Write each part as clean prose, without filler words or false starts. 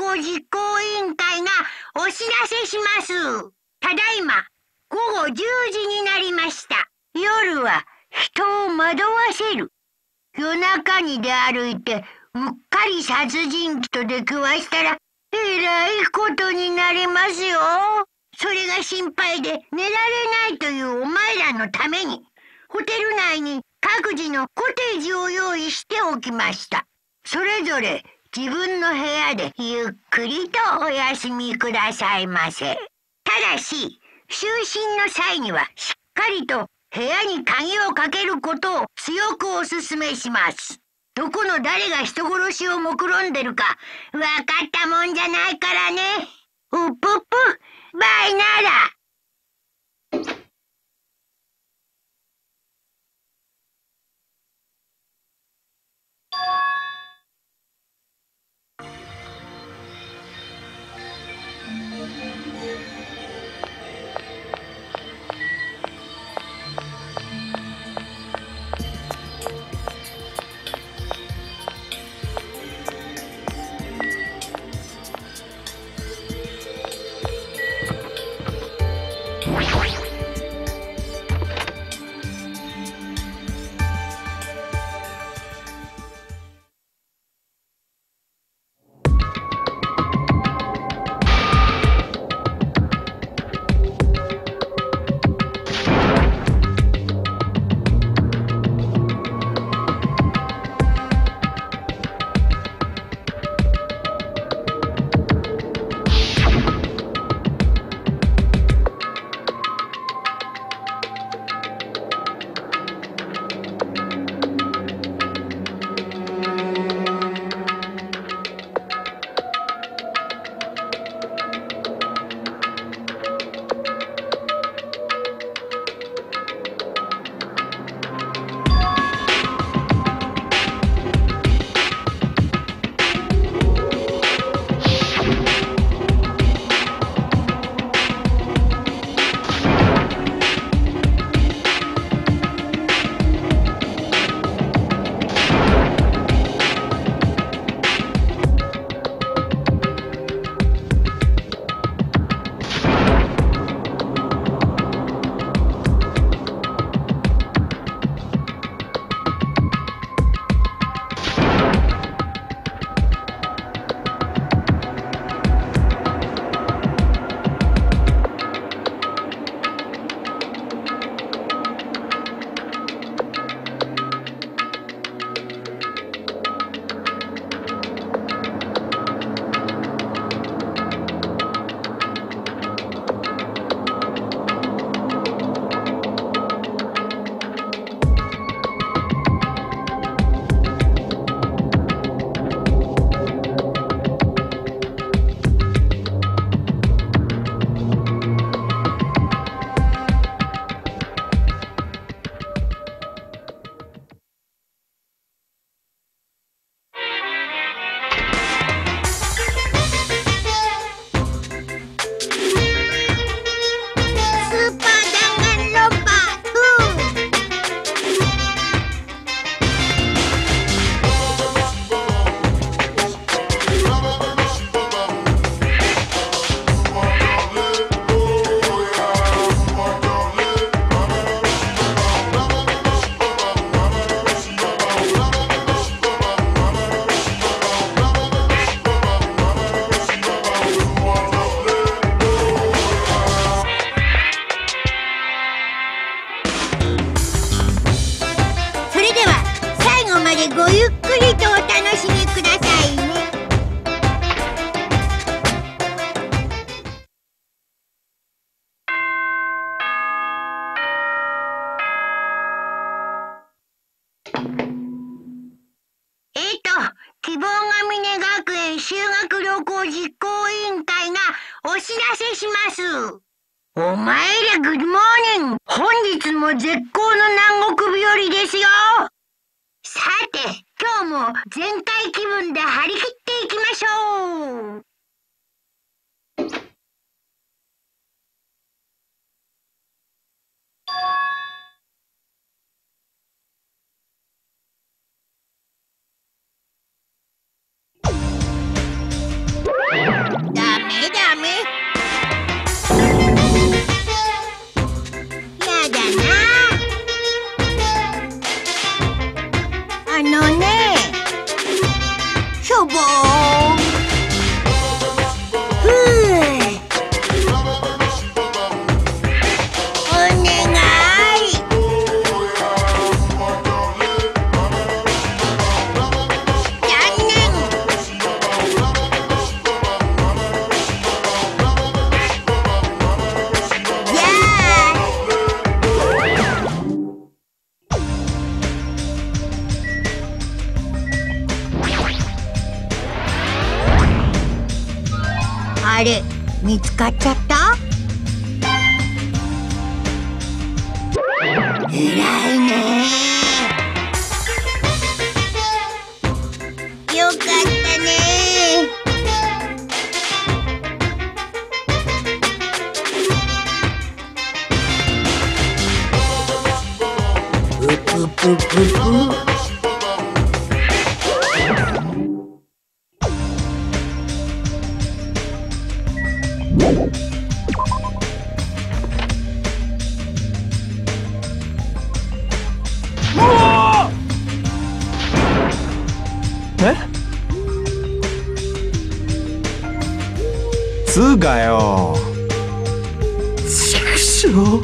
行実行委員会がお知らせします。ただいま午後10時になりました。夜は人を惑わせる。夜中に出歩いてうっかり殺人鬼と出くわしたらえらいことになりますよ。それが心配で寝られないというお前らのためにホテル内に各自のコテージを用意しておきました。それぞれ自分の部屋でゆっくりとお休みくださいませ。ただし就寝の際にはしっかりと部屋に鍵をかけることを強くお勧めします。どこの誰が人殺しを目論んでるかわかったもんじゃないからね。うっぷっぷ、バイなら。ごゆっくりとお楽しみくださいね。希望が峰学園修学旅行実行委員会がお知らせします。お前らグッドモーニング。本日も絶好の南国日和ですよ。さて、今日も全開気分で張り切っていきましょう。 あれ、見つかっちゃった？偉いね。よかったね。ぷぷぷぷぷ。 つがよ。畜生。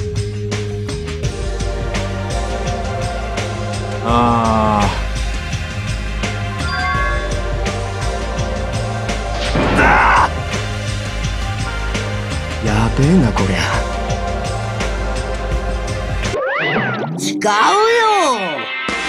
ああ。やべえなこりゃ。 違うよ。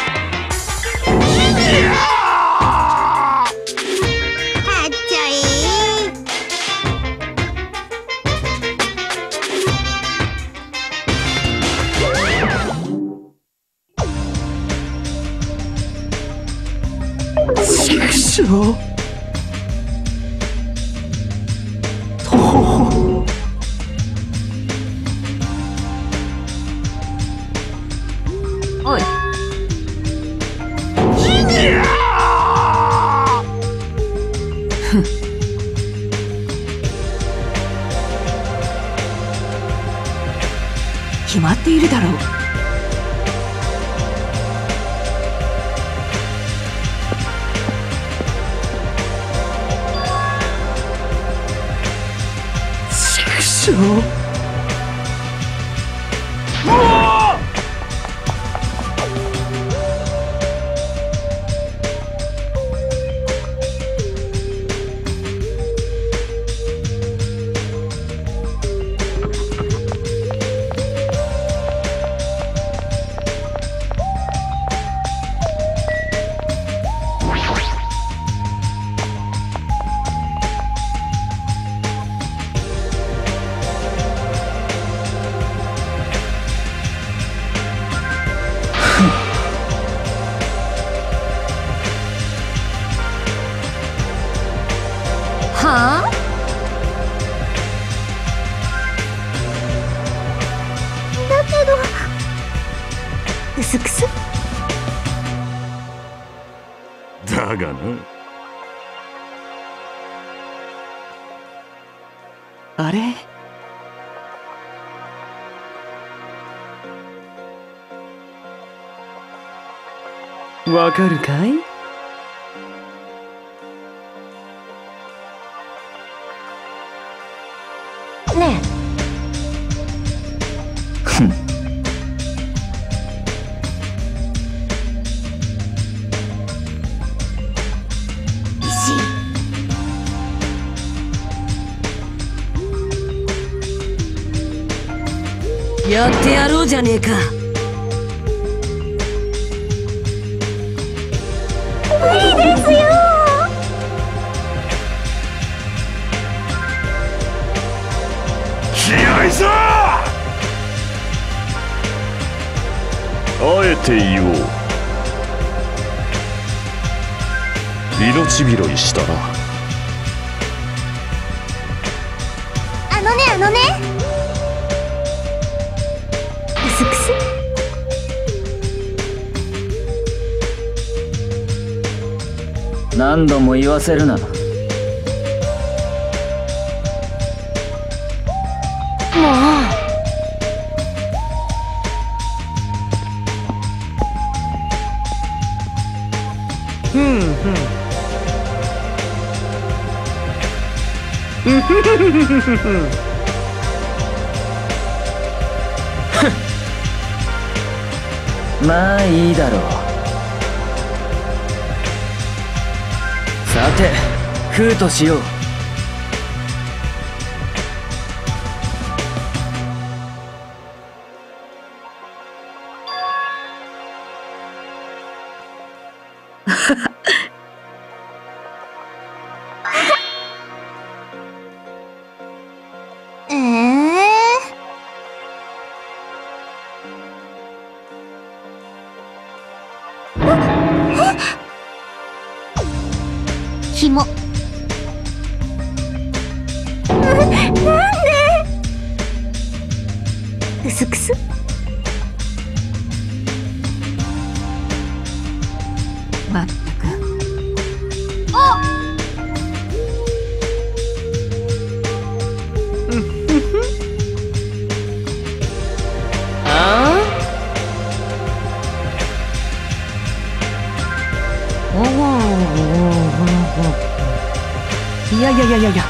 畜生。とほ。 おい。 決まっているだろう。 畜生。 はあ？だけどクスクスだがな。 あれ？わかるかい？ねえ。やってやろうじゃねえか。無理ですよ。 気合いさ。あえて言おう。命拾いしたな。 あのね。クスクス。 何度も言わせるな。 もう。 まあいいだろう。さて食うとしよう。 紐。なんで。クスクス。 まったく。 あっ。 いやいやいやいやいや。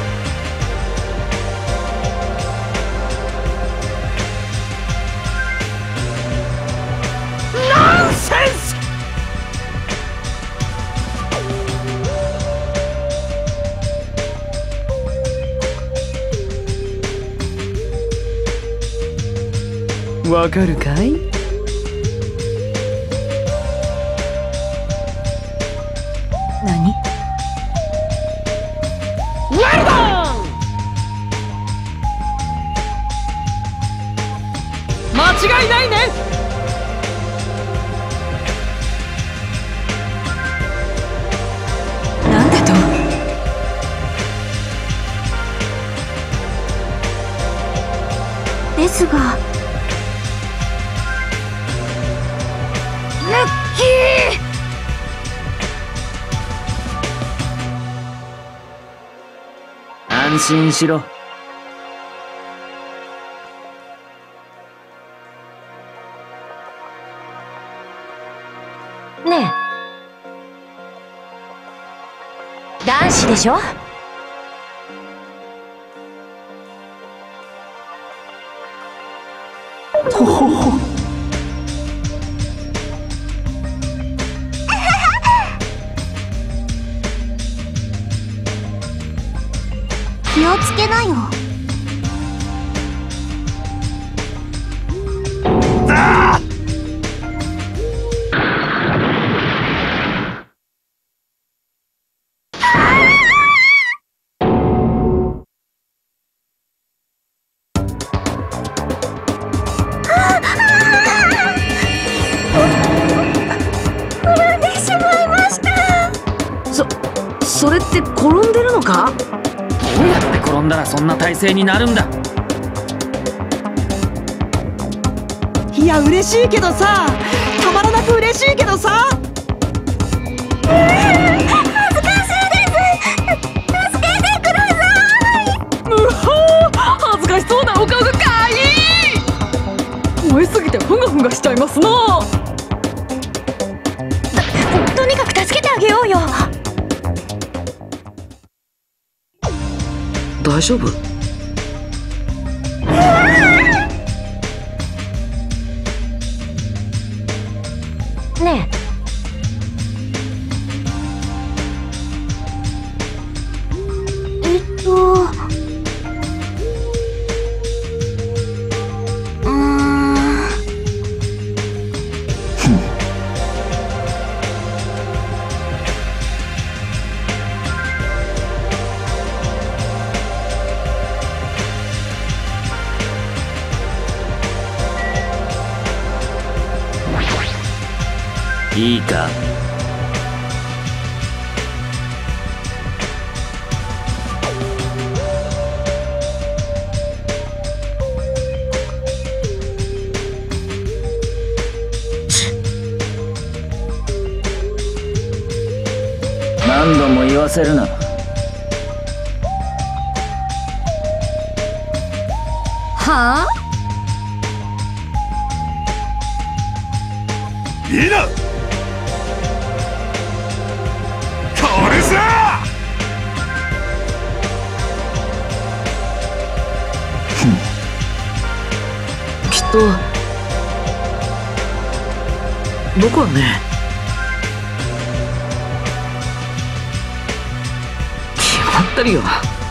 ナンセンス。 わかるかい？ 何？ 間違いないね。 なんだと？ ですが、ラッキー。 安心しろ。 ねえ、男子でしょ。 とほほ。 気をつけなよ。 それって転んでるのか？ どうやって転んだらそんな体勢になるんだ。 いや嬉しいけどさ、たまらなく嬉しいけどさ。 恥ずかしいです。助けてください。 恥ずかしそうなお顔がかいい。燃えすぎてふがふがしちゃいますな。 とにかく助けてあげようよ。 大丈夫？ ねえ。 いいか？何度も言わせるな。 はあ？ いいな。これさ。 きっと僕はね、決まってるよ。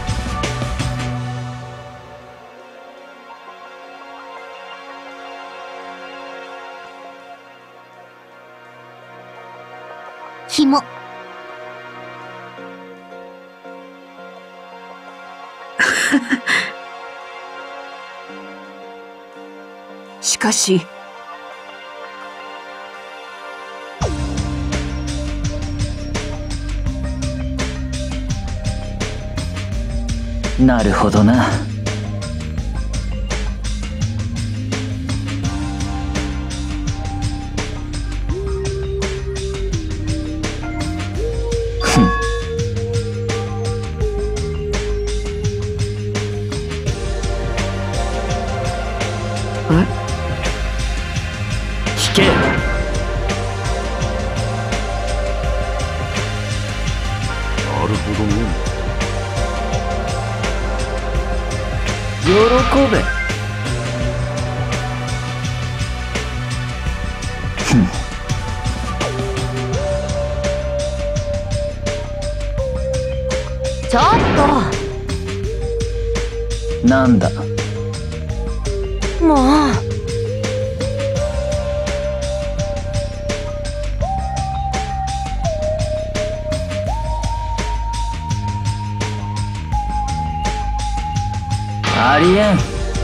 紐。 しかしなるほどな。聞け。 なるほどね。 喜べ。 ちょっなんだ。 ともうありえん。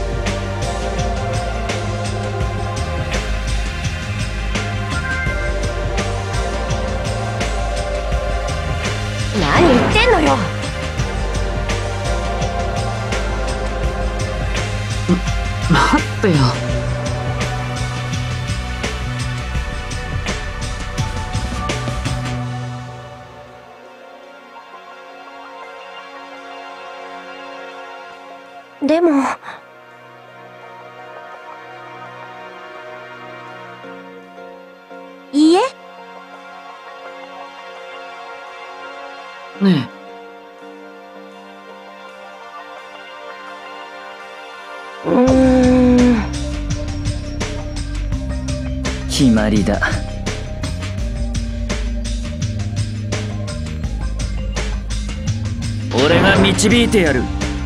何言ってんのよ。 待ってよ。 でもいいえ。 ね決まりだ。俺が導いてやる。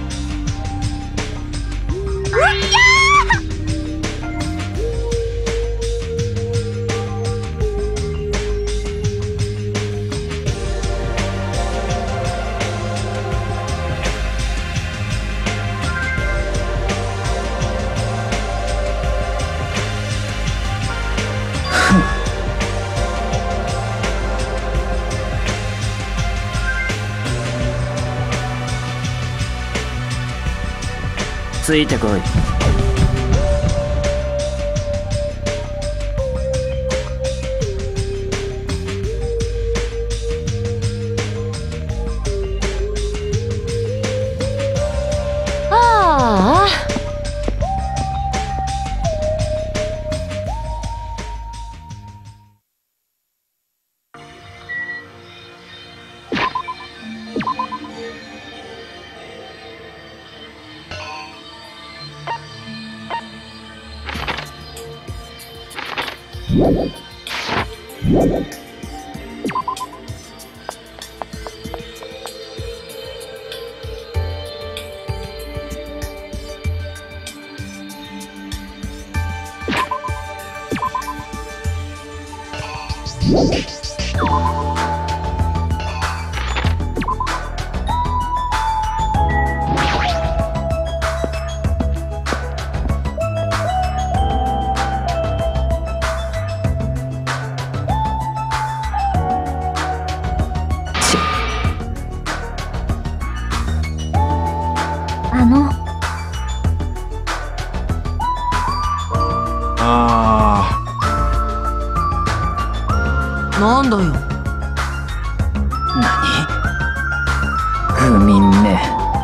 ついてこい。 ああなんだよ。 何？不眠め。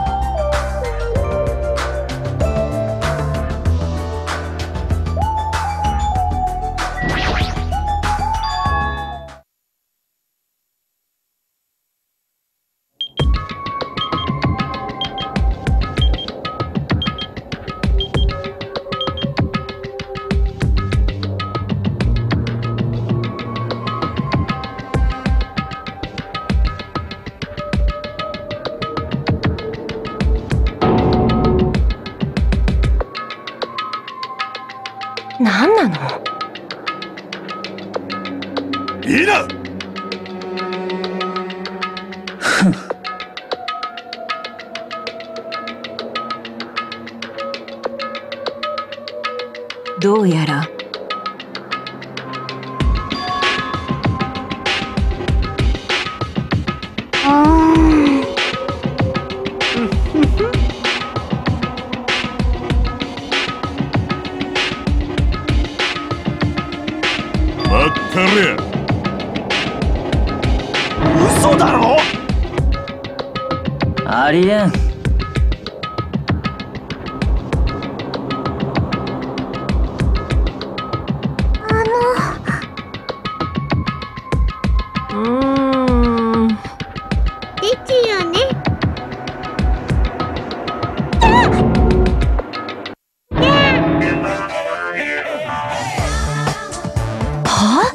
何なの？ いいな。 どうやらありえん。 ですよね。 は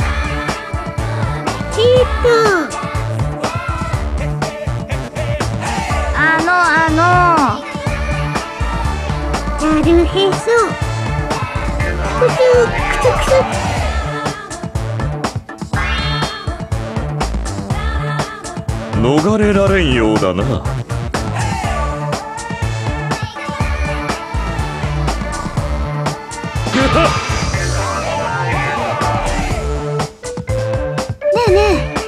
なるへそ。くすくすくす。 逃れられんようだな。 ねえねえ。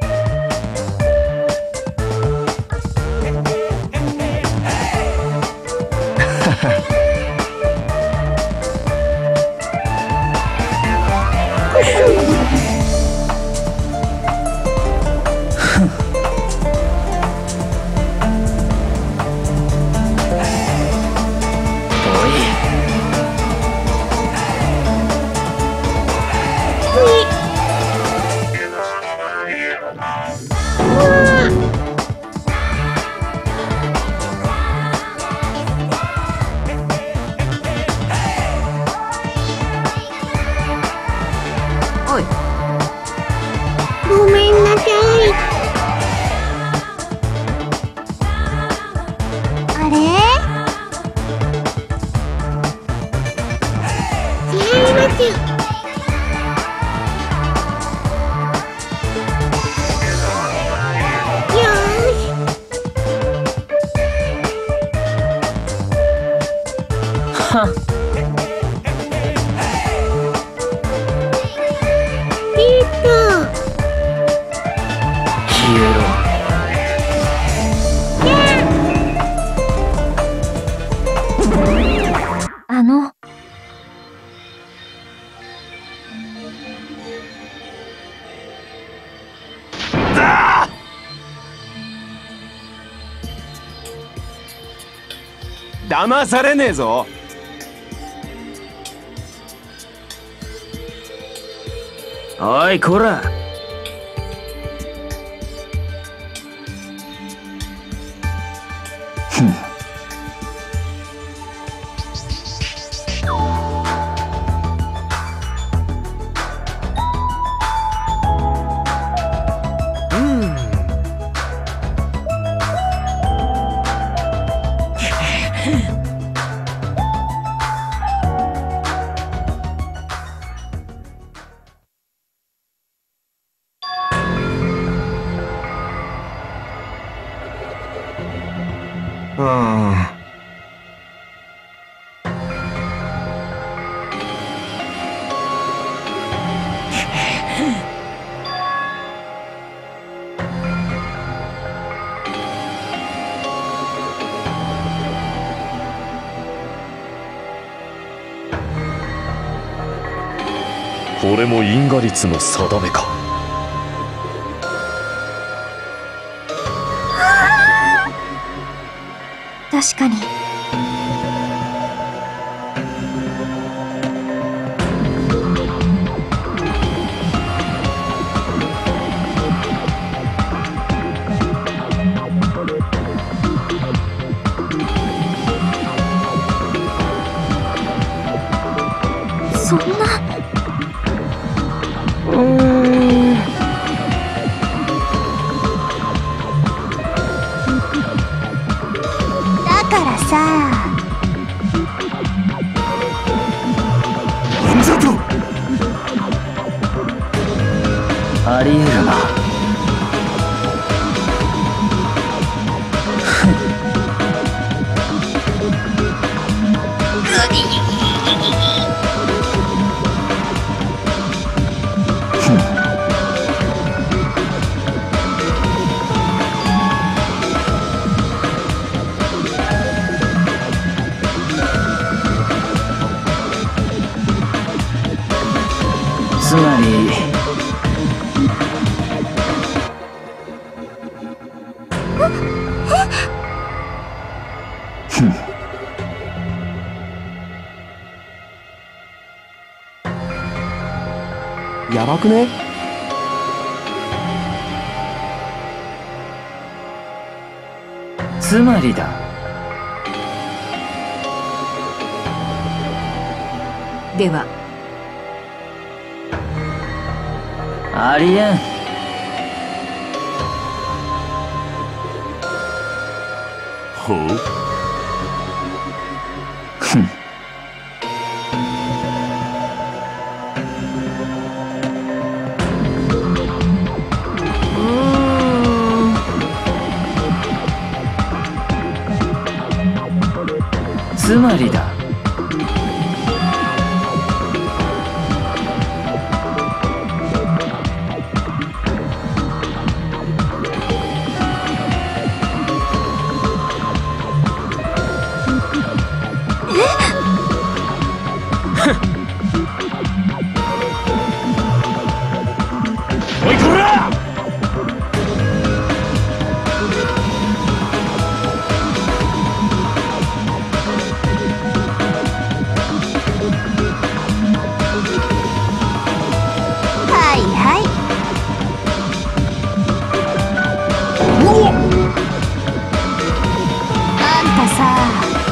ごめんなさい。あれ？違いますよ。よーし。 はっ。消えろ。 騙されねえぞ。 おいこら。 これも因果率の定めか。 確かに。そんな。だからさ。 なんじゃと。 ありえるな。つまりやばくね？ つまりだ。 ではありえん。 ほう。 ふん。つまりだ。 おいこら！ はいはい。あんたさ、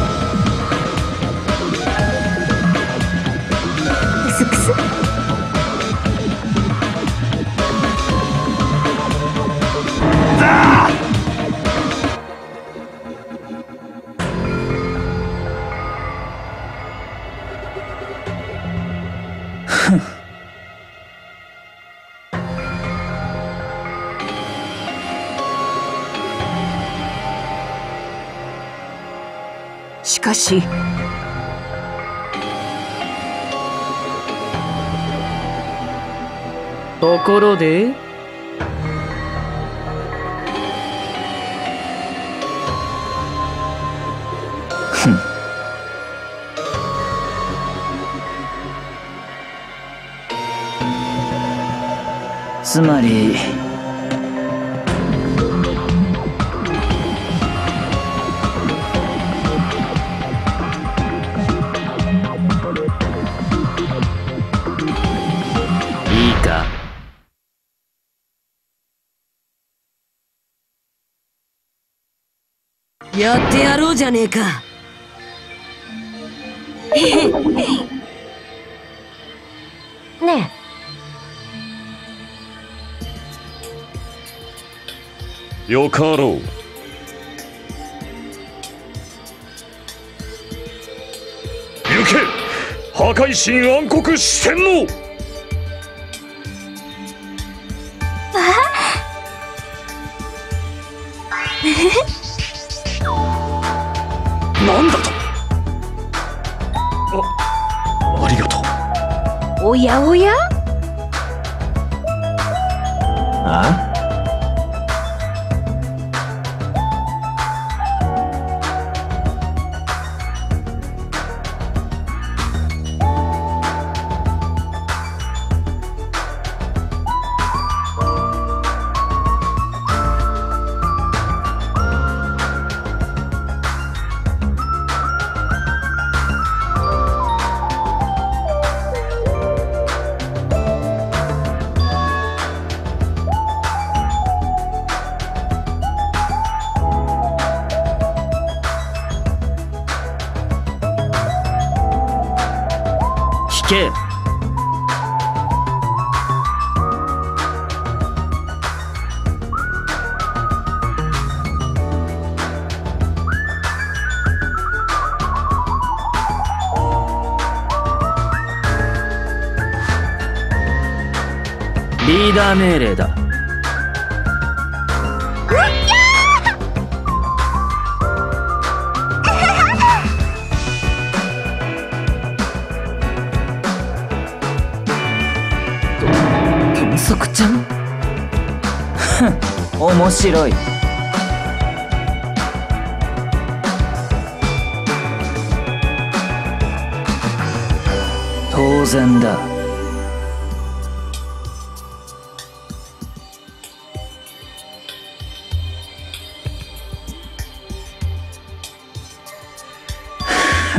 クスクス。 しかしところでつまりいいか。 やってやろうじゃねえか。 ねよかろう。行け、破壊神暗黒四天王。なんだと。ありがとう。 おやおや？ あ？聞け。リーダー命令だ。豚足ちゃん？ふん、面白い。当然だ。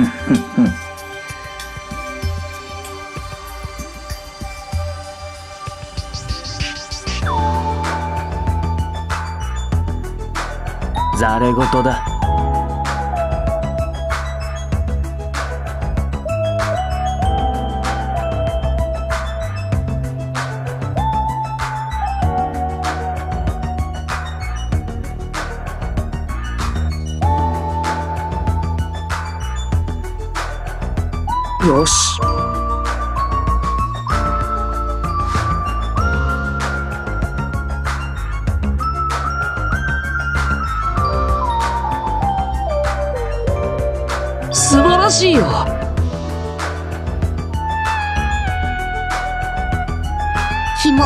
ざれ言だ。 よし。 素晴らしいよ。 紐。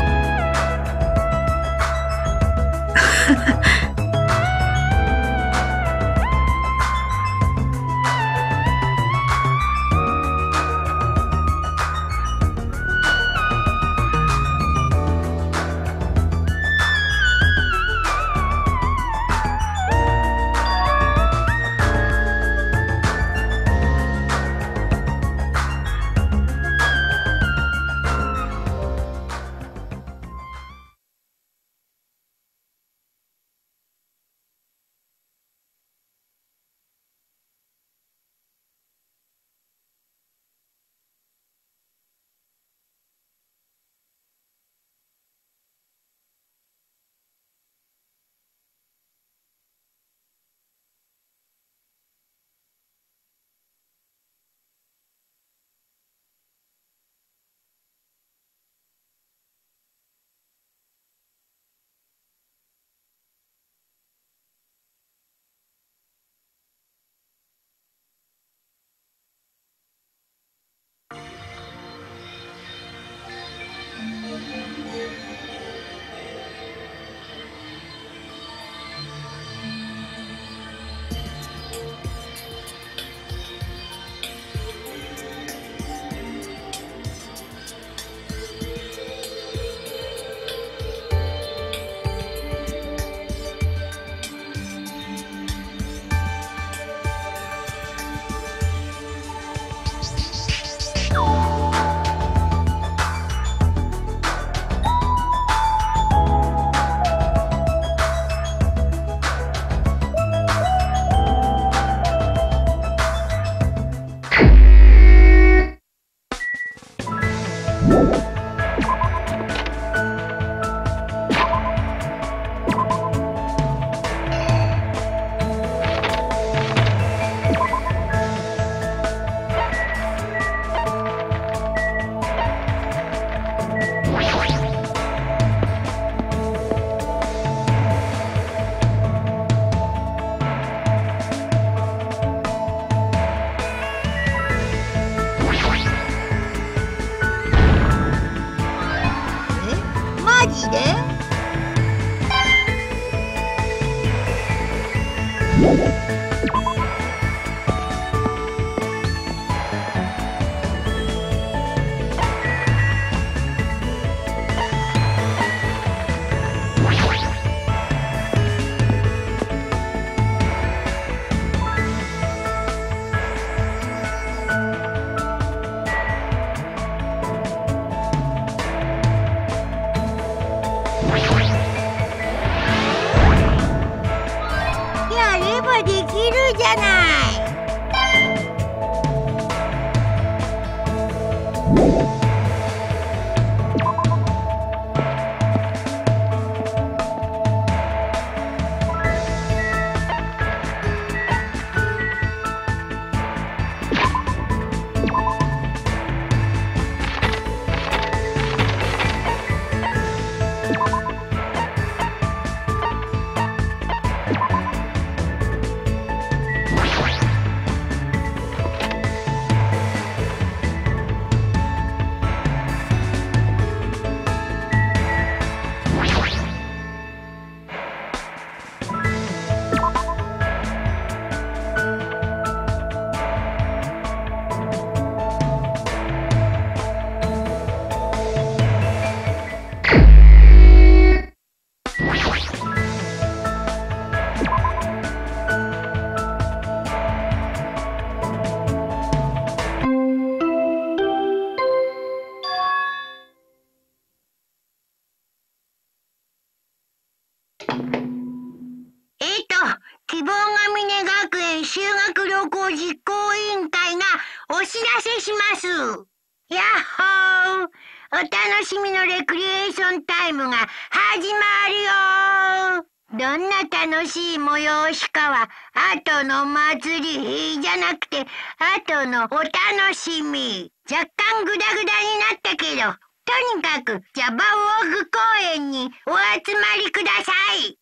実行委員会がお知らせします。やっほー、お楽しみのレクリエーションタイムが始まるよ。どんな楽しい催しかは後の祭りじゃなくて後のお楽しみ。若干グダグダになったけど、とにかくジャバウォーク公園にお集まりください。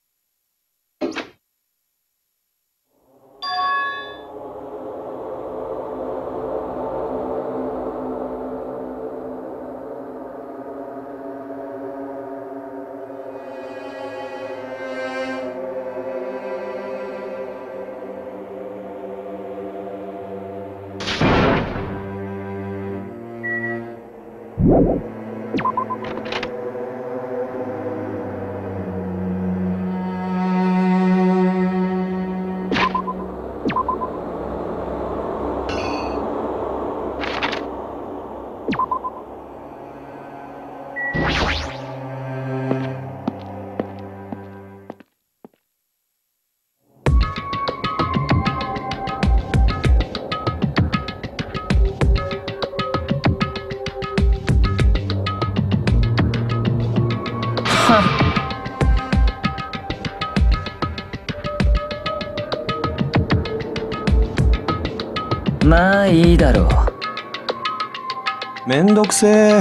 まあいいだろう。 めんどくせえ。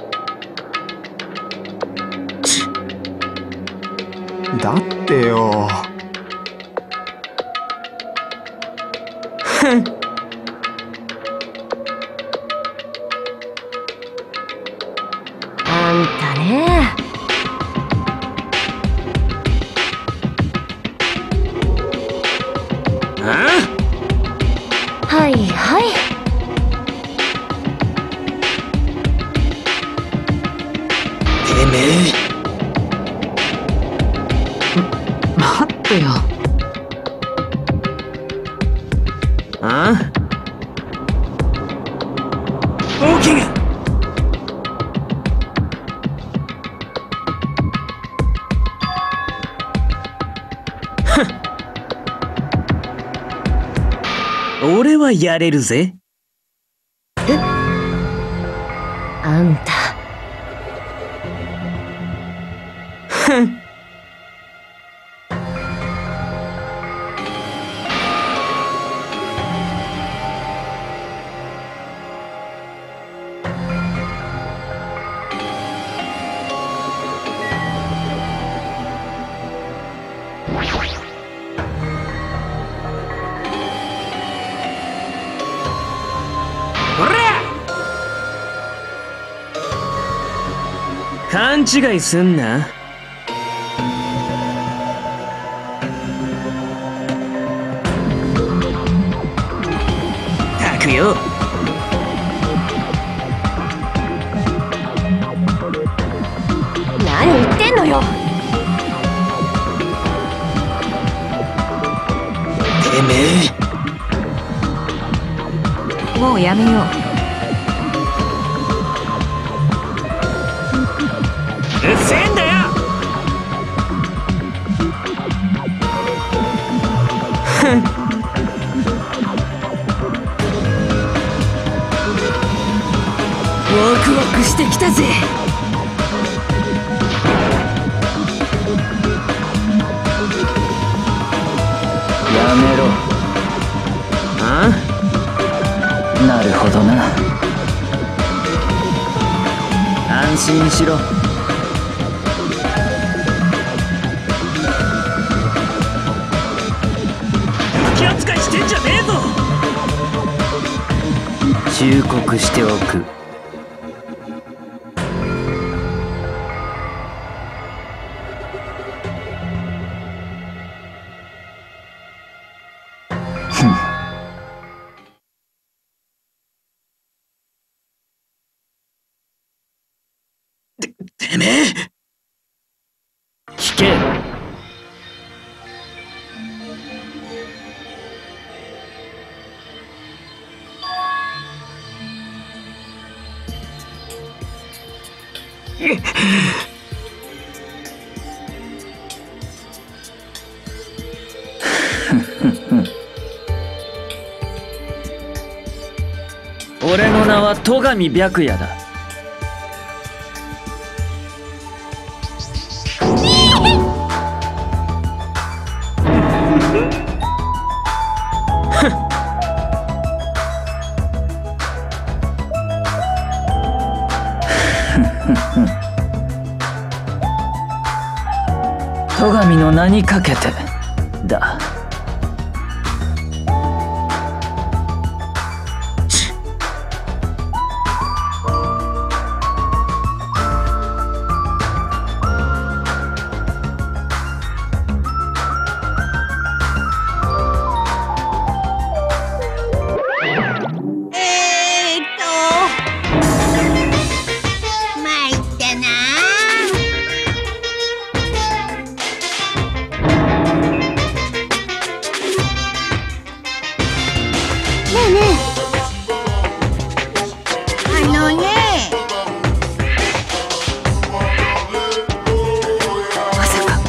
だってよ。 ふん。 あんたね。はいはい。 てめえ。 待ってよ。 あ？大きい。俺はやれるぜ。 あんた。 ふん。勘違いすんな。たくよ。 何言ってんのよ。 てめえ。 もうやめよう。 うっせえんだよ。ふん。ワクワクしてきたぜ。やめろ。あ？なるほどな。安心しろ。気扱いしてんじゃねえぞ。忠告しておく。てめえ。聞け。 俺の名は戸上白夜だ。戸上の名にかけてだ。 参ったな。 ねえねあのね、 まさか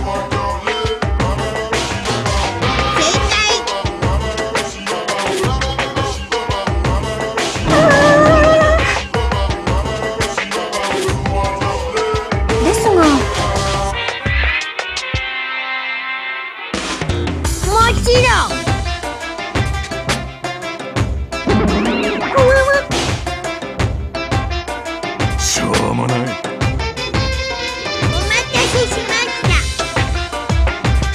正解。 ですが、 もちろん。 しょうもない。 お待たせしました。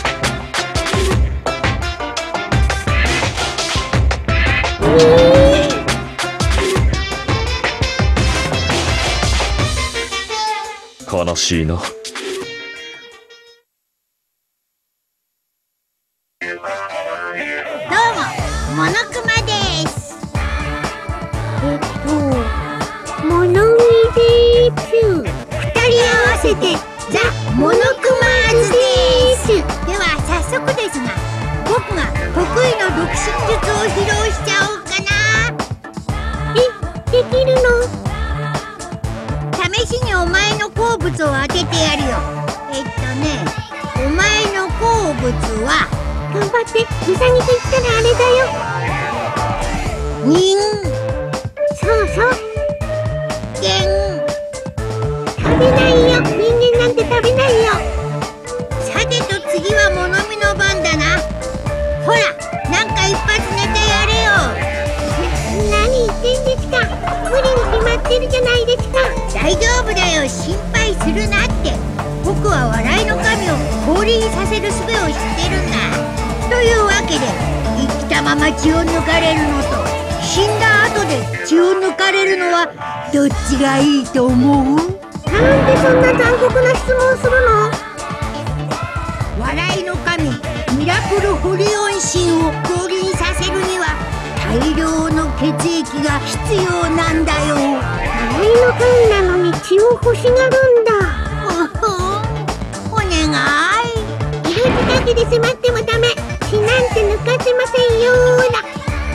悲しいな。 どうも、モノクマです。 モノミです。 二人合わせてザ・モノクマーズです。では早速ですが、僕が得意の独身術を披露しちゃおうかな。 できるの？ 試しにお前の好物を当ててやるよ。お前の好物は頑張って。ウサギと言ったらあれだよ。 人そうそう。 間。 食べないよ。人間なんて食べないよ。 さてと次は物見の番だな。ほら、なんか一発ネタやれよ。 何言ってんですか。無理に決まってるじゃないですか。 大丈夫だよ、心配するなって。僕は笑いの神を降臨させる術を知ってるんだ。というわけで、生きたまま血を抜かれるのと死んだ後で血を抜かれるのはどっちがいいと思う？ なんでそんな残酷な質問するの？ 笑いの神ミラクルホリオン神を降臨させるには大量の血液が必要なんだよ。 笑いの神なのに血を欲しがるんだ。 お願い。 命だけで迫ってもダメ。血なんて抜かせませんよーだ。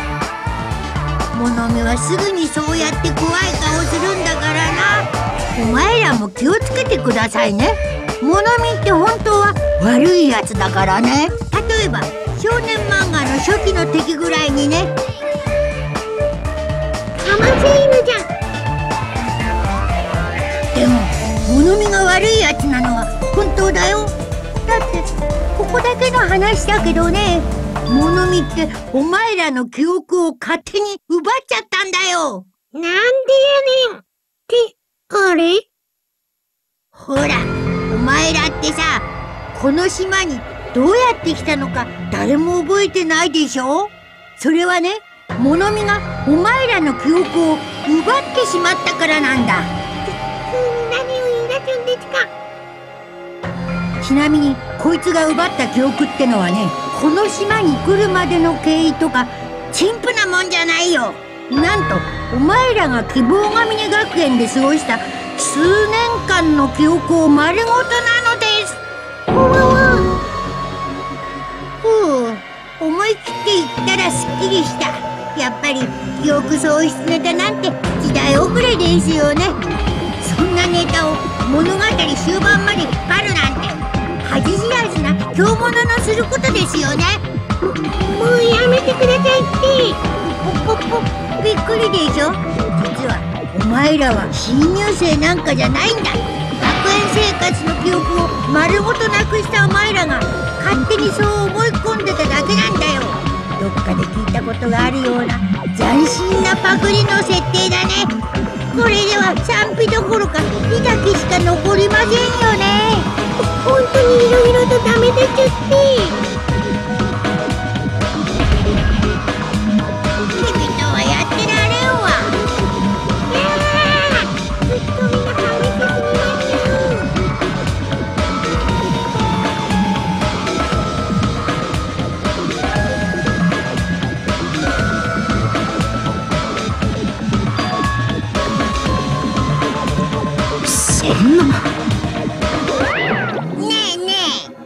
物見はすぐにそうやって怖い顔するんだからな。お前らも気をつけてくださいね。物見って本当は悪いやつだからね。例えば少年漫画の初期の敵ぐらいにね。 かませ犬じゃん。 でも物見が悪いやつなのは本当だよ。だってここだけの話だけどね、物見ってお前らの記憶を勝手に奪っちゃったんだよ。 なんでやねん。ってあれ？ ほら、お前らってさ、この島にどうやって来たのか誰も覚えてないでしょ。それはね、物見がお前らの記憶を奪ってしまったからなんだ。 何を言い出すんですか？ ちなみにこいつが奪った記憶ってのはね、この島に来るまでの経緯とか陳腐なもんじゃないよ。なんとお前らが希望ヶ峰学園で過ごした数年間の記憶を丸ごとなのです。思い切って言ったらすっきりした。やっぱり記憶喪失ネタなんて時代遅れですよね。そんなネタを物語終盤まで引っ張るなんて恥知らずな京物のすることですよね。 もうやめてくださいって。 びっくりでしょ。実はお前らは新入生なんかじゃないんだ。学園生活の記憶を丸ごとなくしたお前らが勝手にそう思い込んでただけなんだよ。どっかで聞いたことがあるような斬新なパクリの設定だね。これでは賛否どころか火だけしか残りませんよね。 本当にいろいろとダメ出ちゃって。 君とはやってられんわ。 ずっとみんな激しすぎますよ。 そんな。 ねえね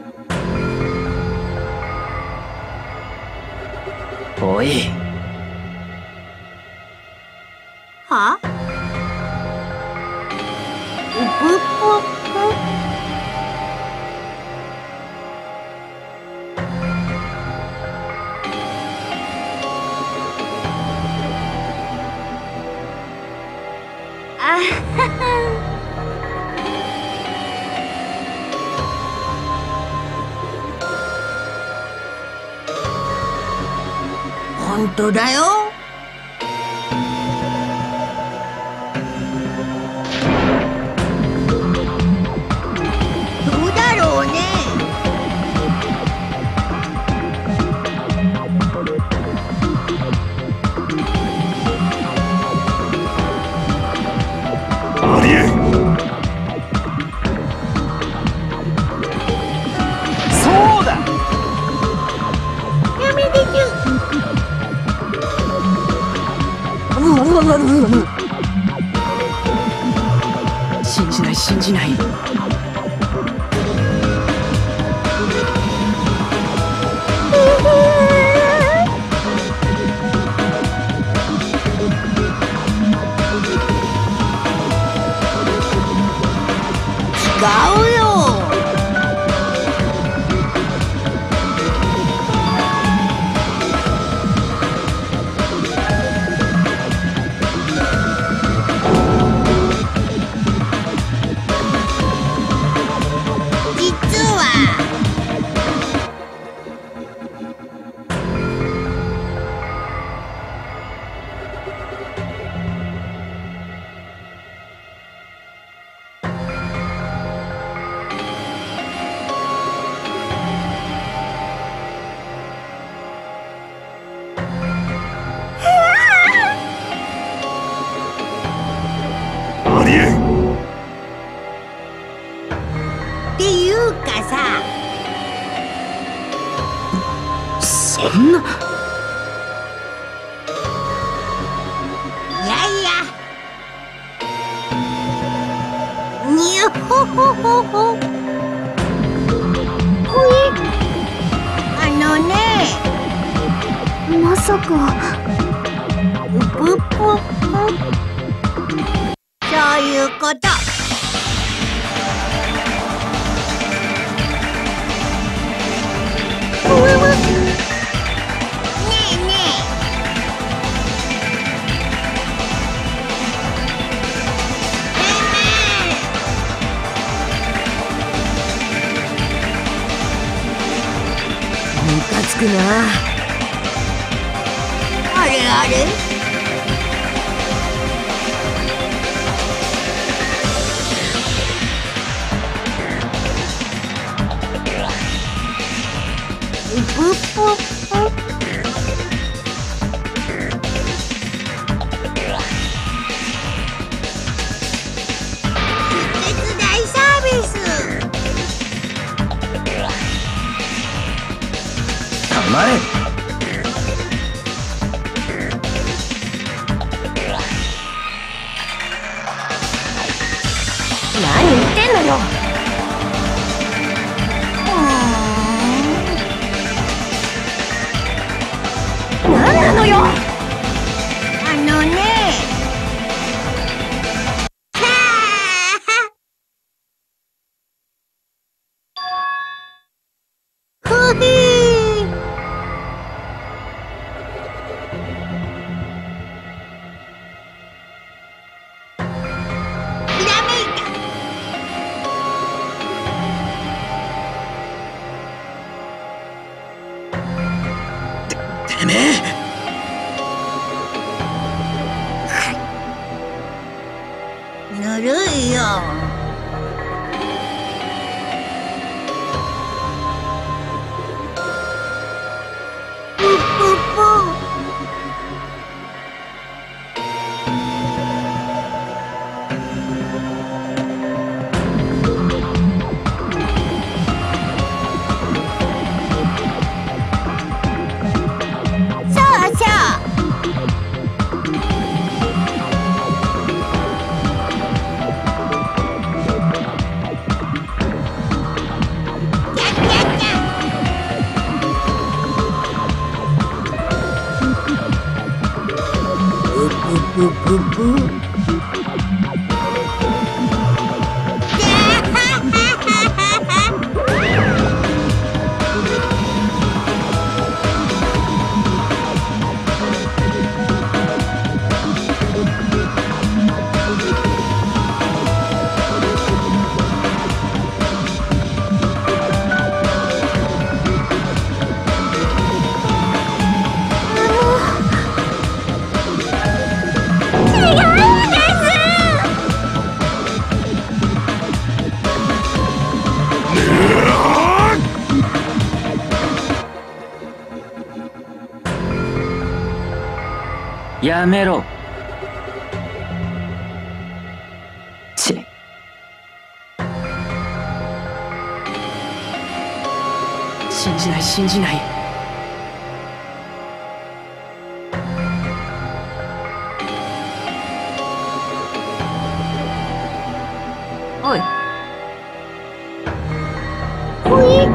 おい。 え。は？うぷっぷ。本当だよ。どうだろうね。 ありえん。 そうだ。 ダメでちゅ。 信じない信じない。 違うよ。実はありえん。 っていうかさ、 そんな。 いやいや、にゅほほほほ。ねまさか。 うぷっぷ。そういうこと。ねえねえ。ムカつくな。あれあれ。うぷっぷ。出血大サービス。 黙れ。 何言ってんのよ。何なのよ。 あのね。ふひー。 いよ。 ぷぷぷ。そうそう。ぷぷぷ。 やめろ。ち。信じない信じない。おい。 ほい。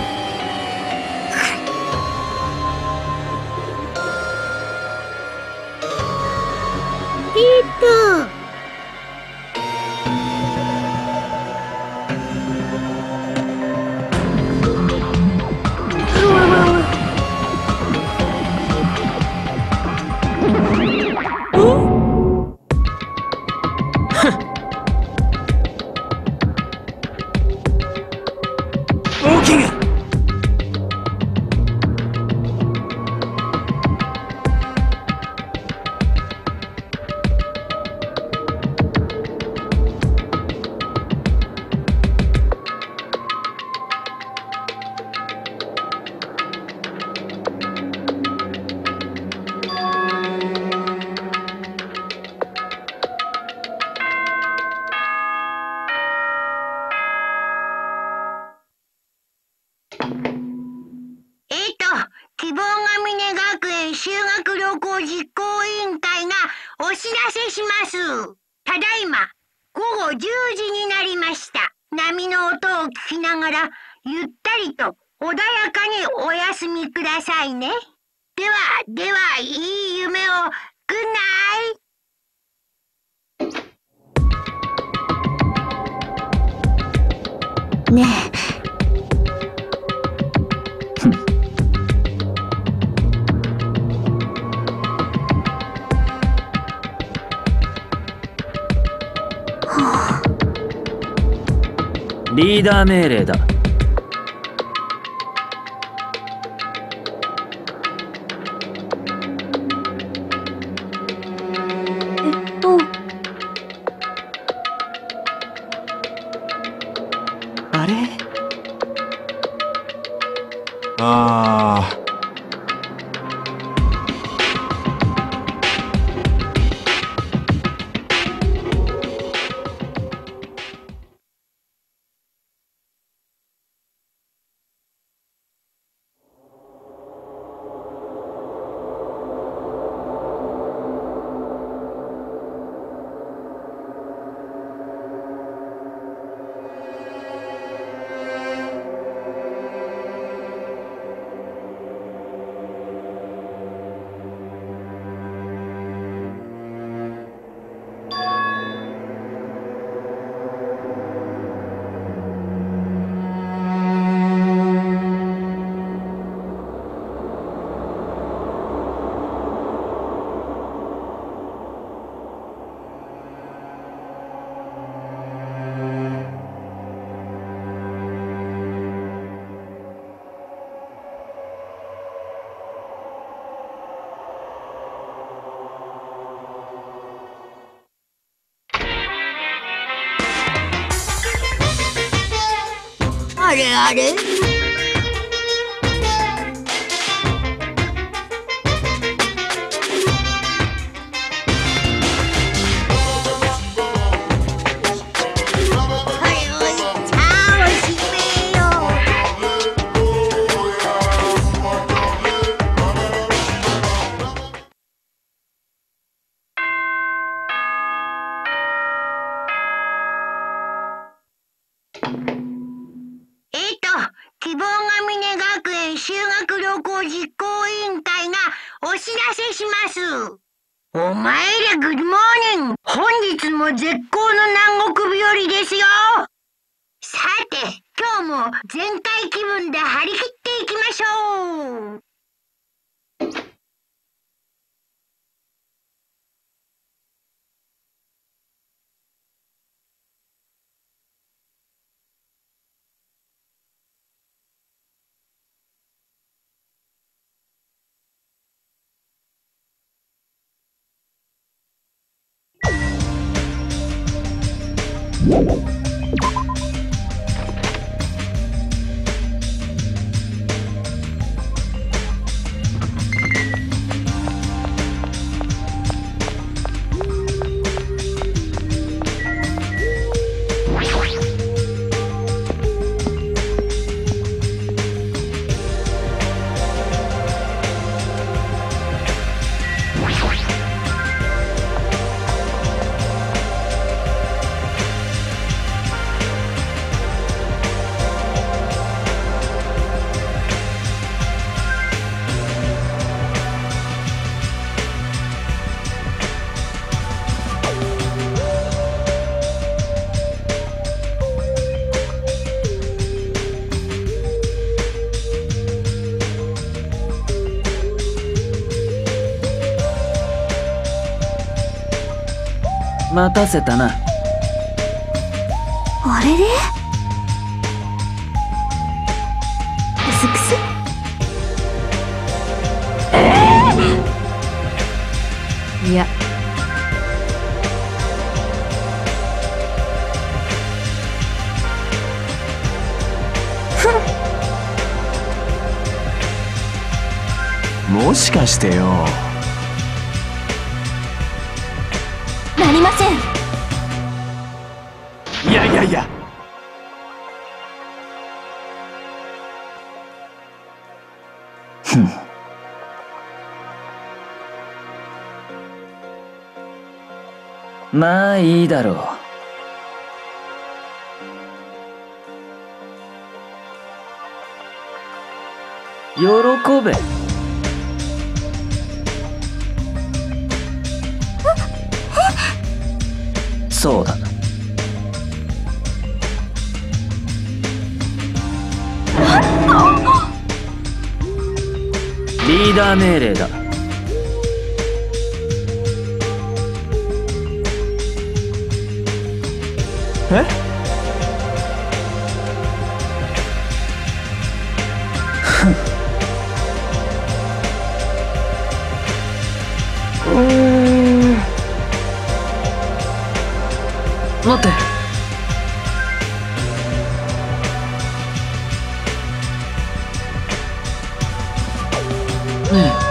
大きが希望ヶ峰学園修学旅行実行委員会がお知らせします。ただいま午後10時になりました。波の音を聞きながらゆったりと穏やかにお休みくださいね。では、いい夢を。グッナイ。 ねえ。 リーダー命令だ。あれ？ ああ。 あれ。希望ヶ峰学園修学旅行実行委員会がお知らせします。お前らグッドモーニング。本日も絶好の南国日和ですよ。さて、今日も全開気分で張り切っていきましょう。 待たせたな。 あれれ、クスクス。 いや、 もしかしてよ。 なりません。 いやいやいや。ふん。 まあいいだろう。喜べ。そうだな。リーダー命令だ。 え？ 待って。ねえ。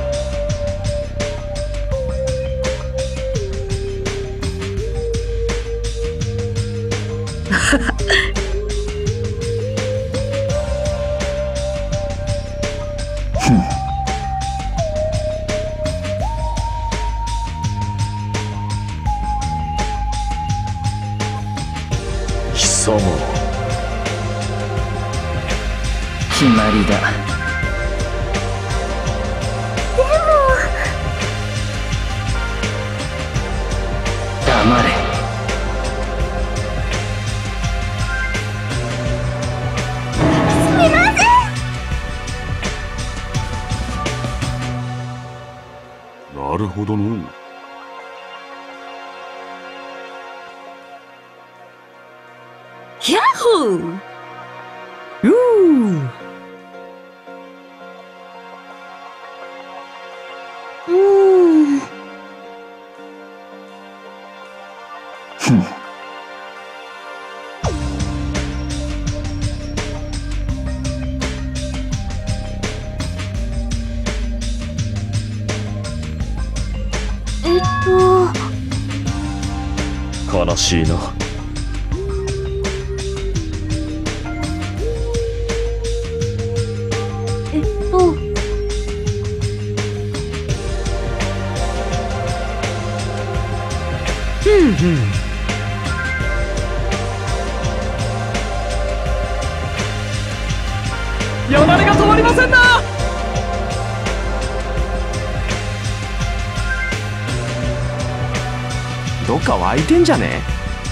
貴様。 決まりだ。黙れ。 すみません。 なるほどの。 ヤッホー。 悲しいな。 よだれが止まりませんな。 どっか湧いてんじゃね？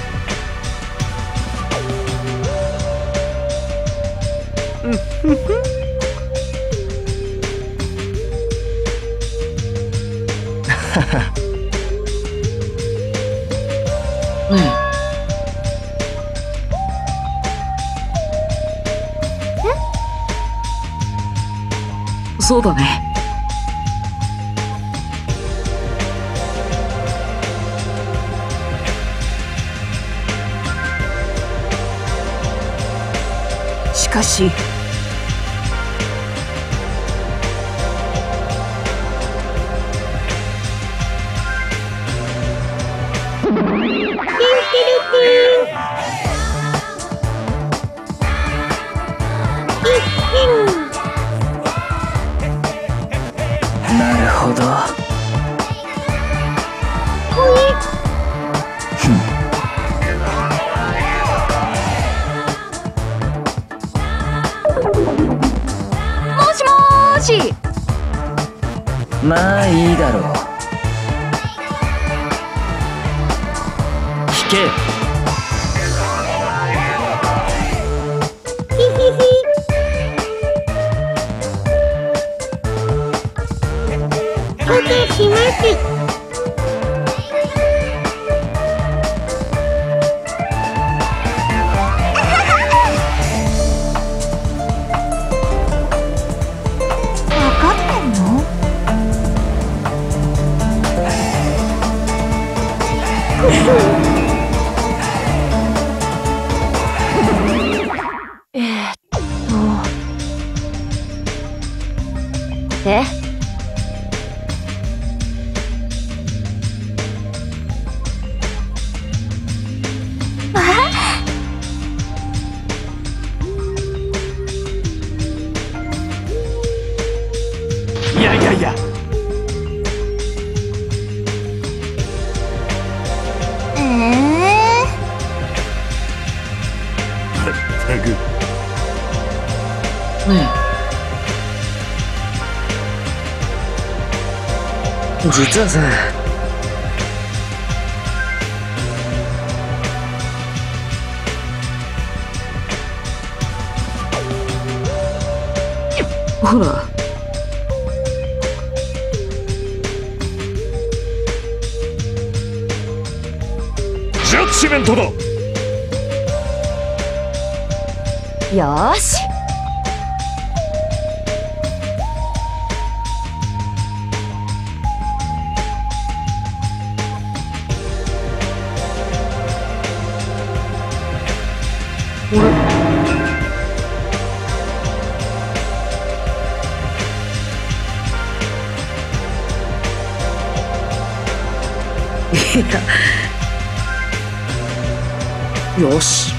そうだね。しかしなるほど。 もしもーし。 まあいいだろう。引け。 お願いします。 いやいやいや。 ったく。 実はさ、 ほら。 ジャッジメントだ。 よーし。 よし。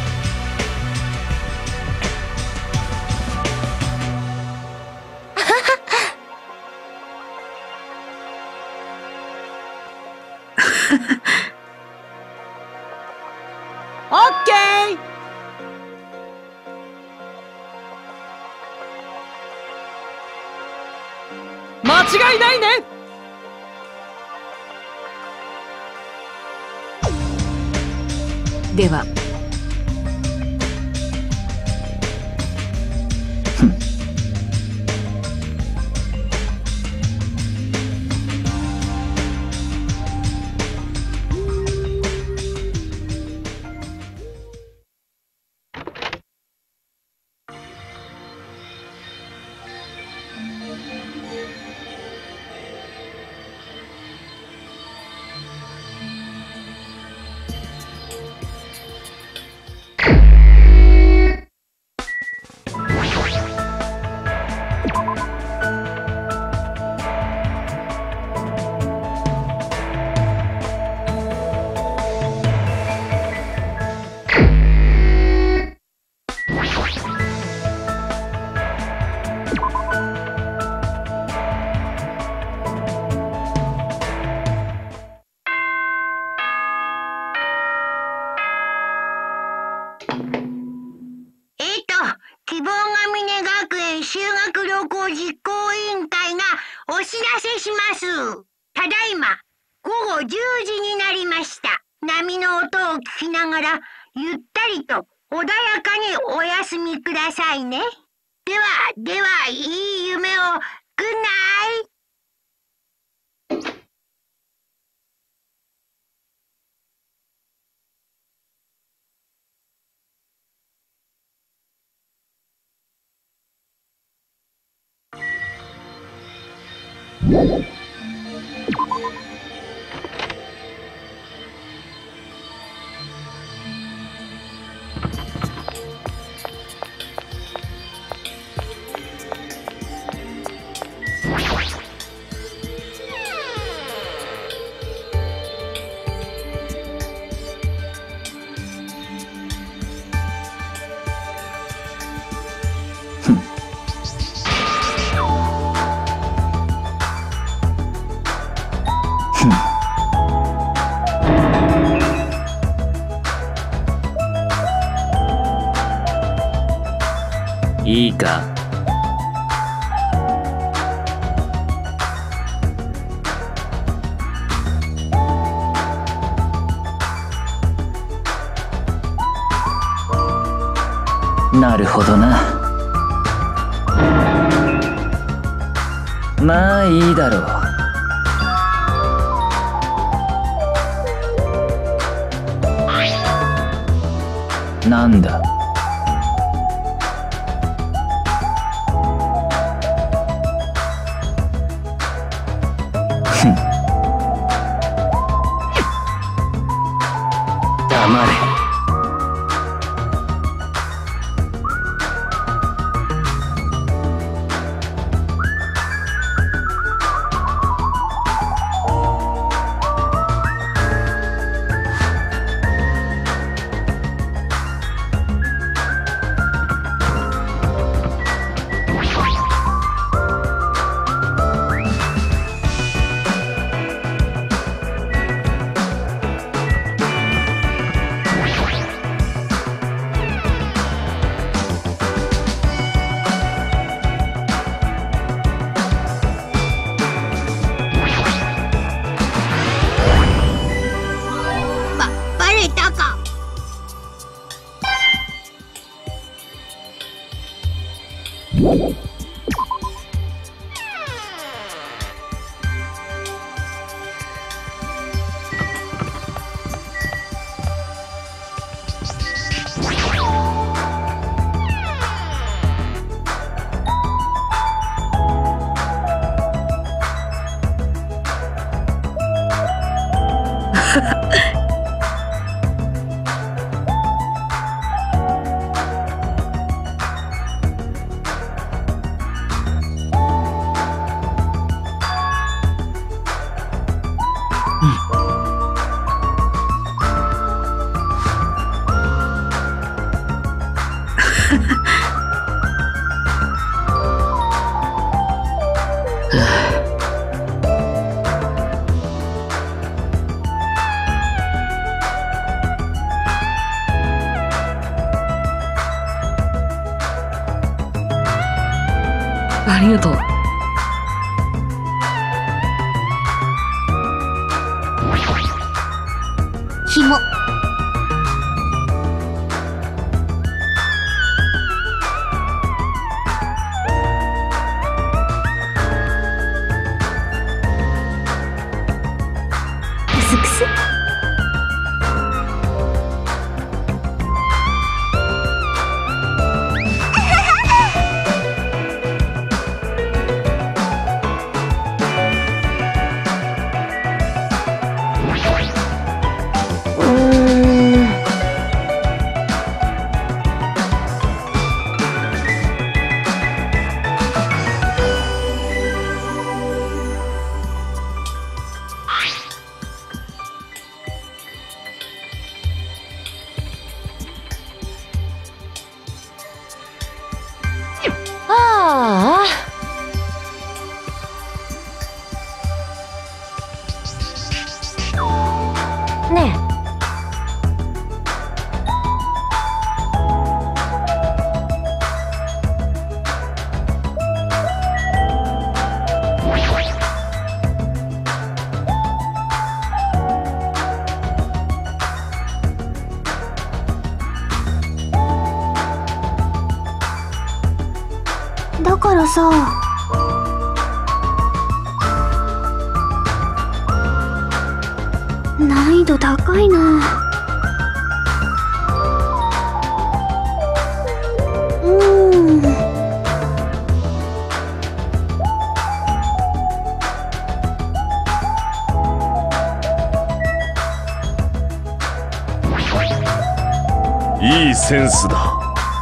オッケー。間違いないね。では。 10時になりました。波の音を聞きながら、ゆったりと穏やかにお休みくださいね。では、いい夢を。グッナイ。 いいか。なるほどな。まあいいだろう。なんだ。黙れ。 バレたか。 ありがとう。 紐。クスクス。 ああ。ねえ。 さ。難易度高いな。 いいセンスだ。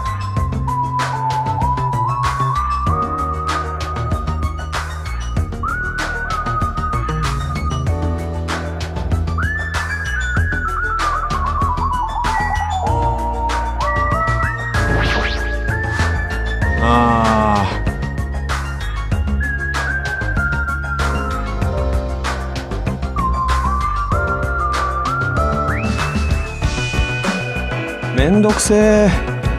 めんどくせえ。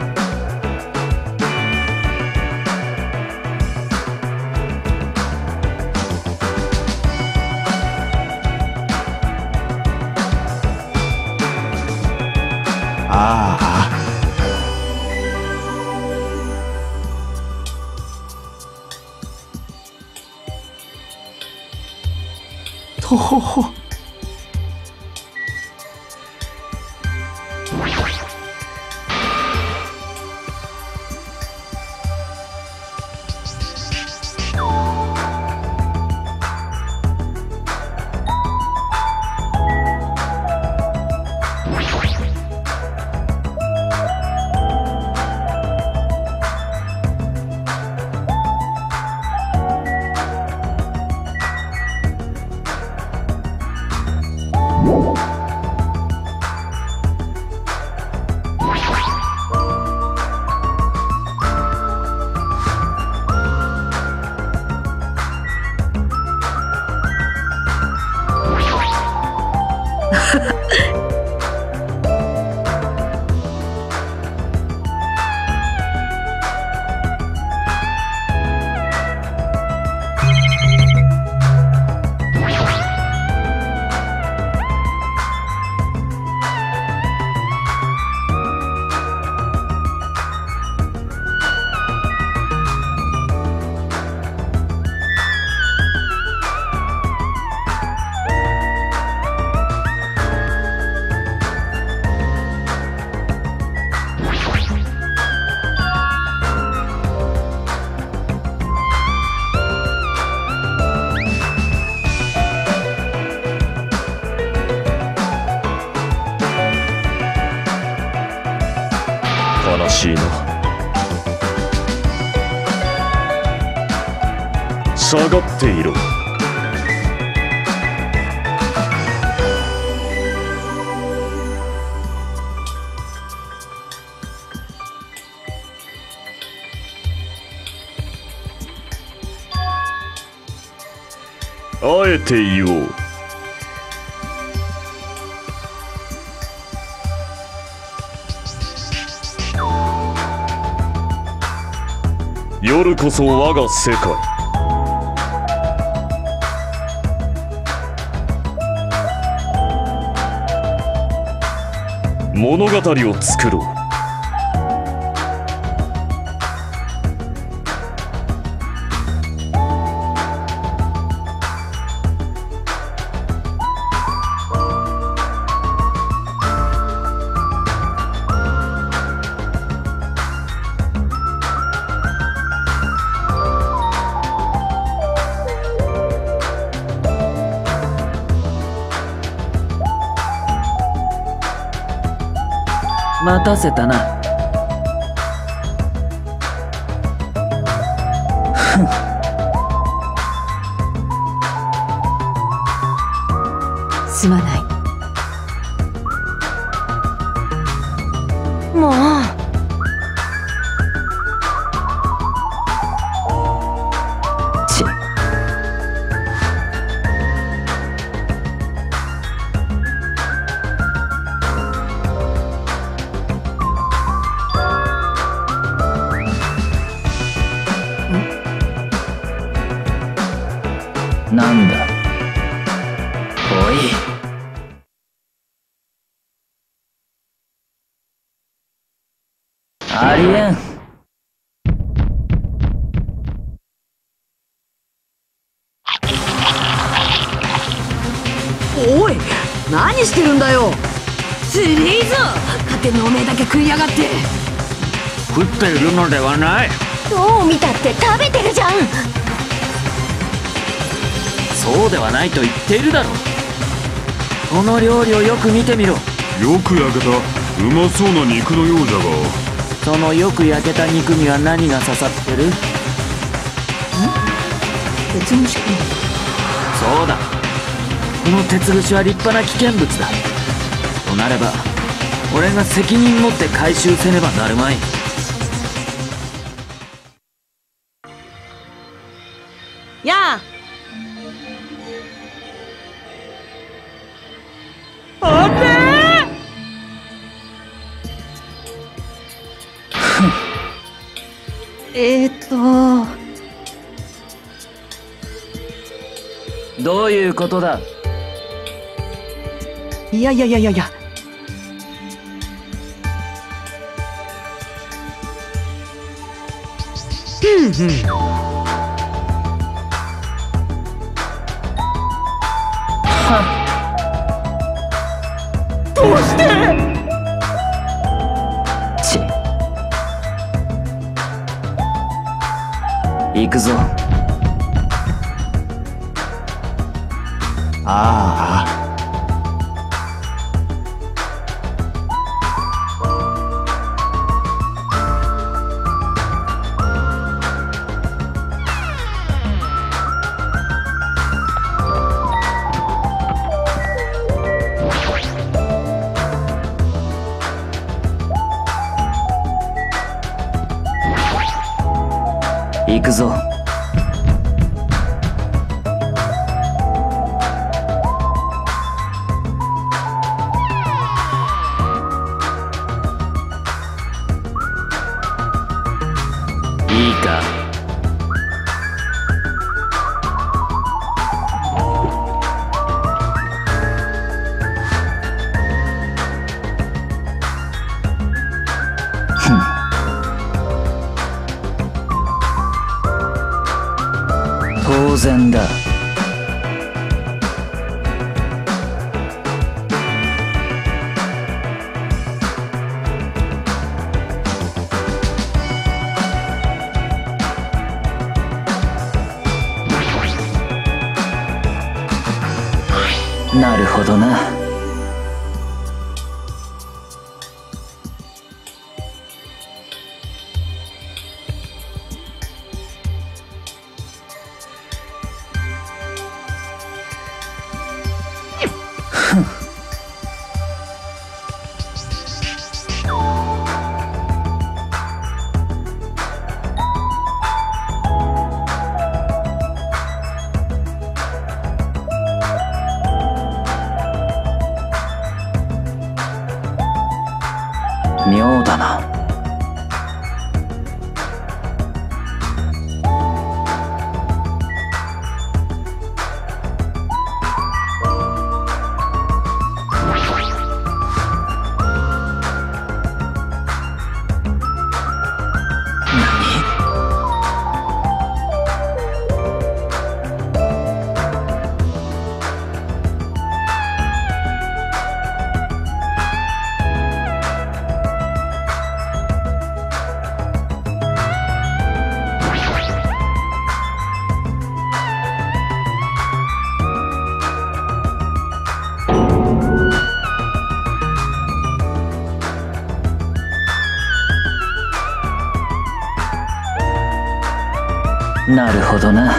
ああ。とほほ。 悲しいな。下がっていろ。あえて言おう。夜こそ我が世界。物語を作ろう。 待たせたな。 すまない。もう。 ち。なんだ。おい。ありえん。 おい、何してるんだよ。つりーぞ、勝手におめえだけ食いやがって。 食っているのではない。 どう見たって食べてるじゃん。 そうではないと言っているだろう。この料理をよく見てみろ。 よく焼けたうまそうな肉のようじゃが、 そのよく焼けた肉には何が刺さってる？ 鉄虫か。 そうだ、この鉄串は立派な危険物だ。となれば俺が責任持って回収せねばなるまい。 やあ。あれどういうことだ？ いや。どうして？ ち。行くぞ。 ああ。 行くぞ。いいか。当然だ。なるほどな。妙だな。なるほどな。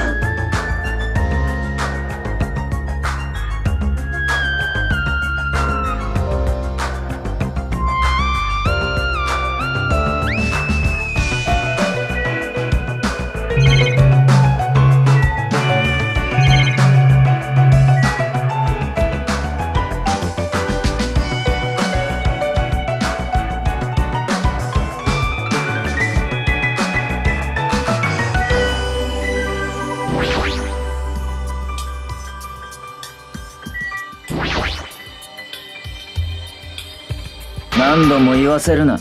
何度も言わせるな。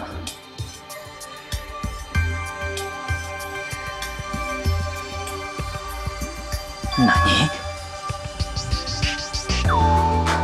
何？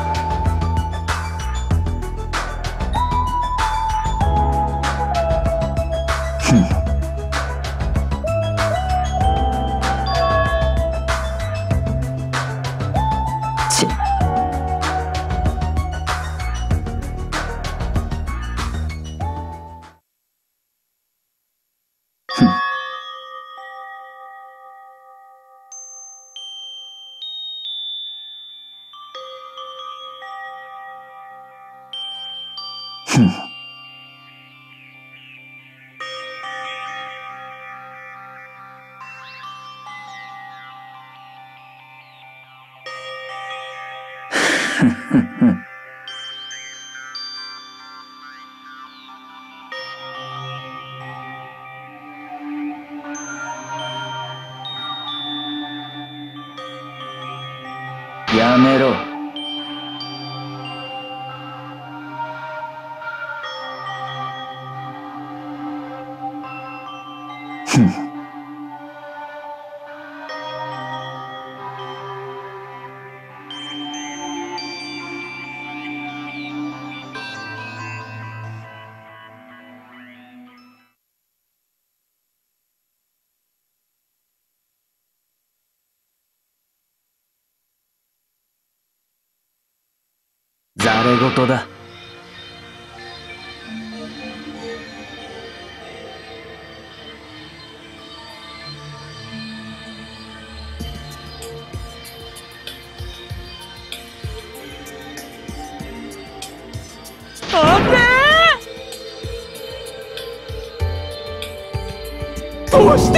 ふん。やめろ。ふん。ざれ言だ。 あれー、どうして。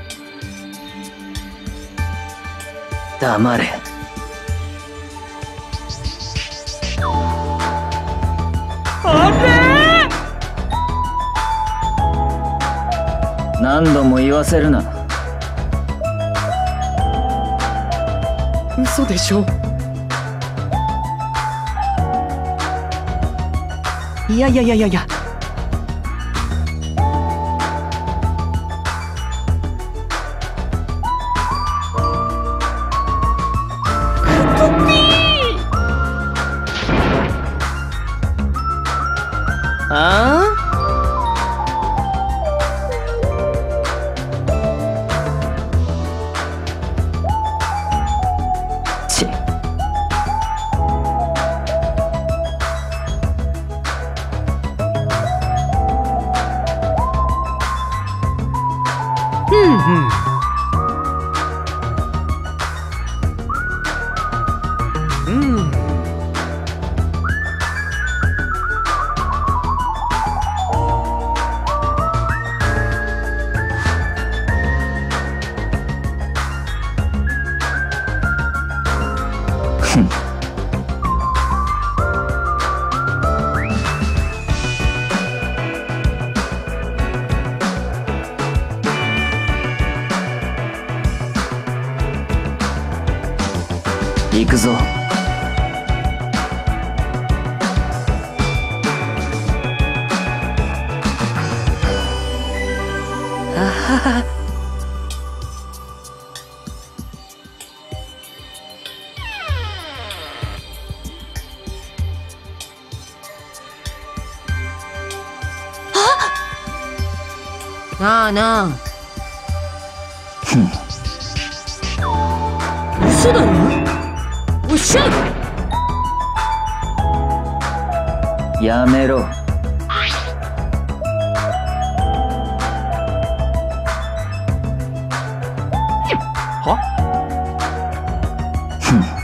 黙れ。 あれー、何度も言わせるな。 嘘でしょ。いやいやいやいやいや。ああ？ ち。行くぞ。 あはは。なあなあ。嘘だろ。おっしゃ。 やめろ。 は？ ふん。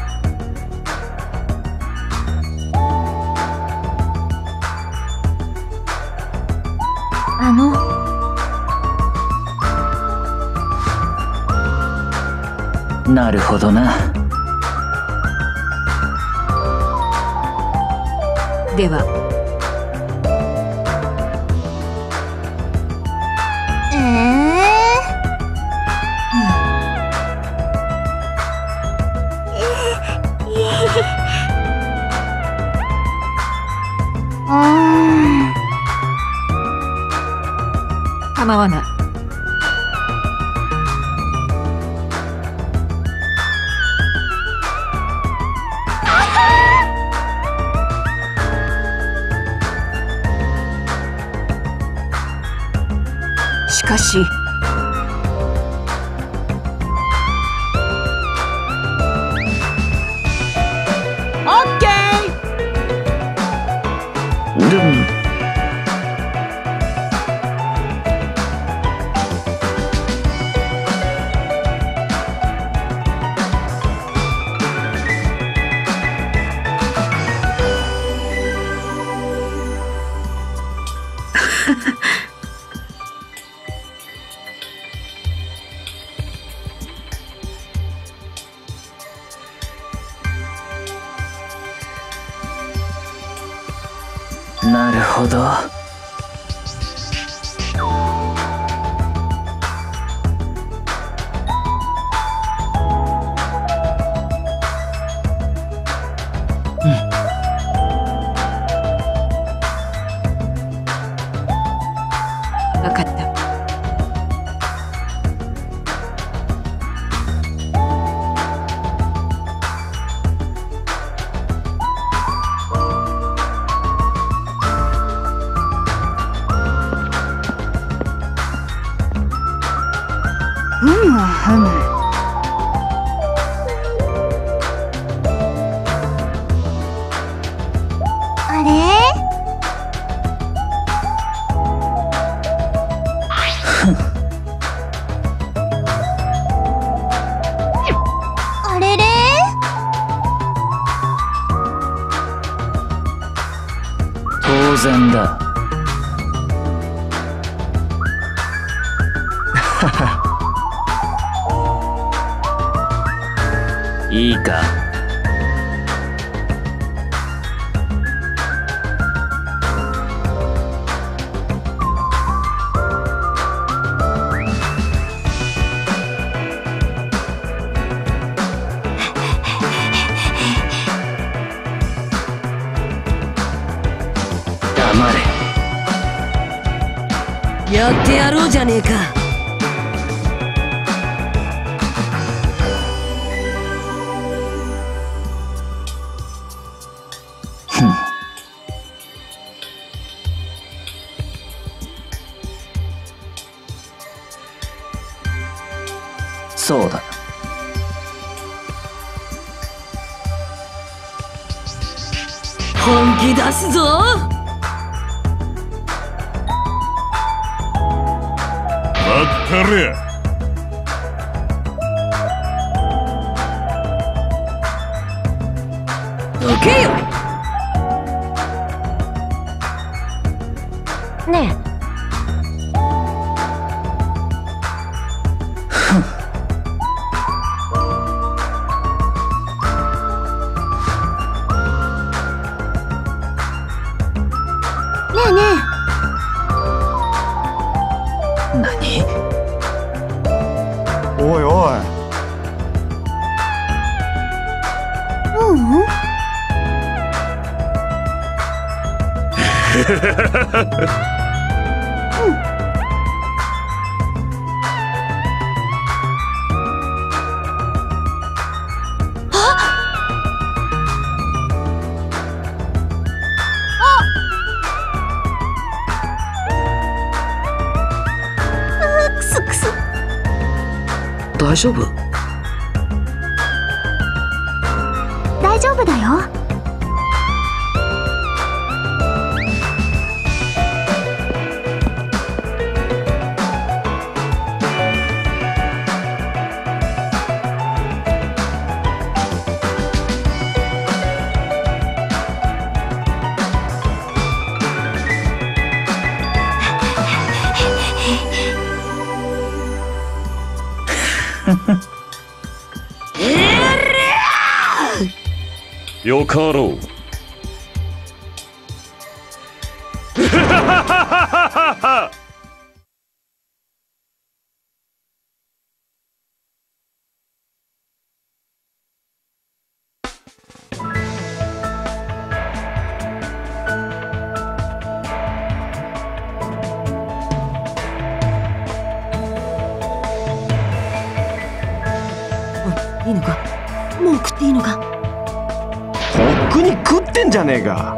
なるほどな。 では。構わない。しかしオッケー。 なるほど。 わかった。 あれ？あれれ？ 当然だ。いいか。黙れ。 やってやろうじゃねえか。 そうだ。 本気出すぞ。 待ったりゃ。 どけよ。 ねえねえ。 何？ おいおい。 くすくす。 大丈夫？ 大丈夫だよ。 よかろう。 いいのか？もう食っていいのか？ とっくに食ってんじゃねえか。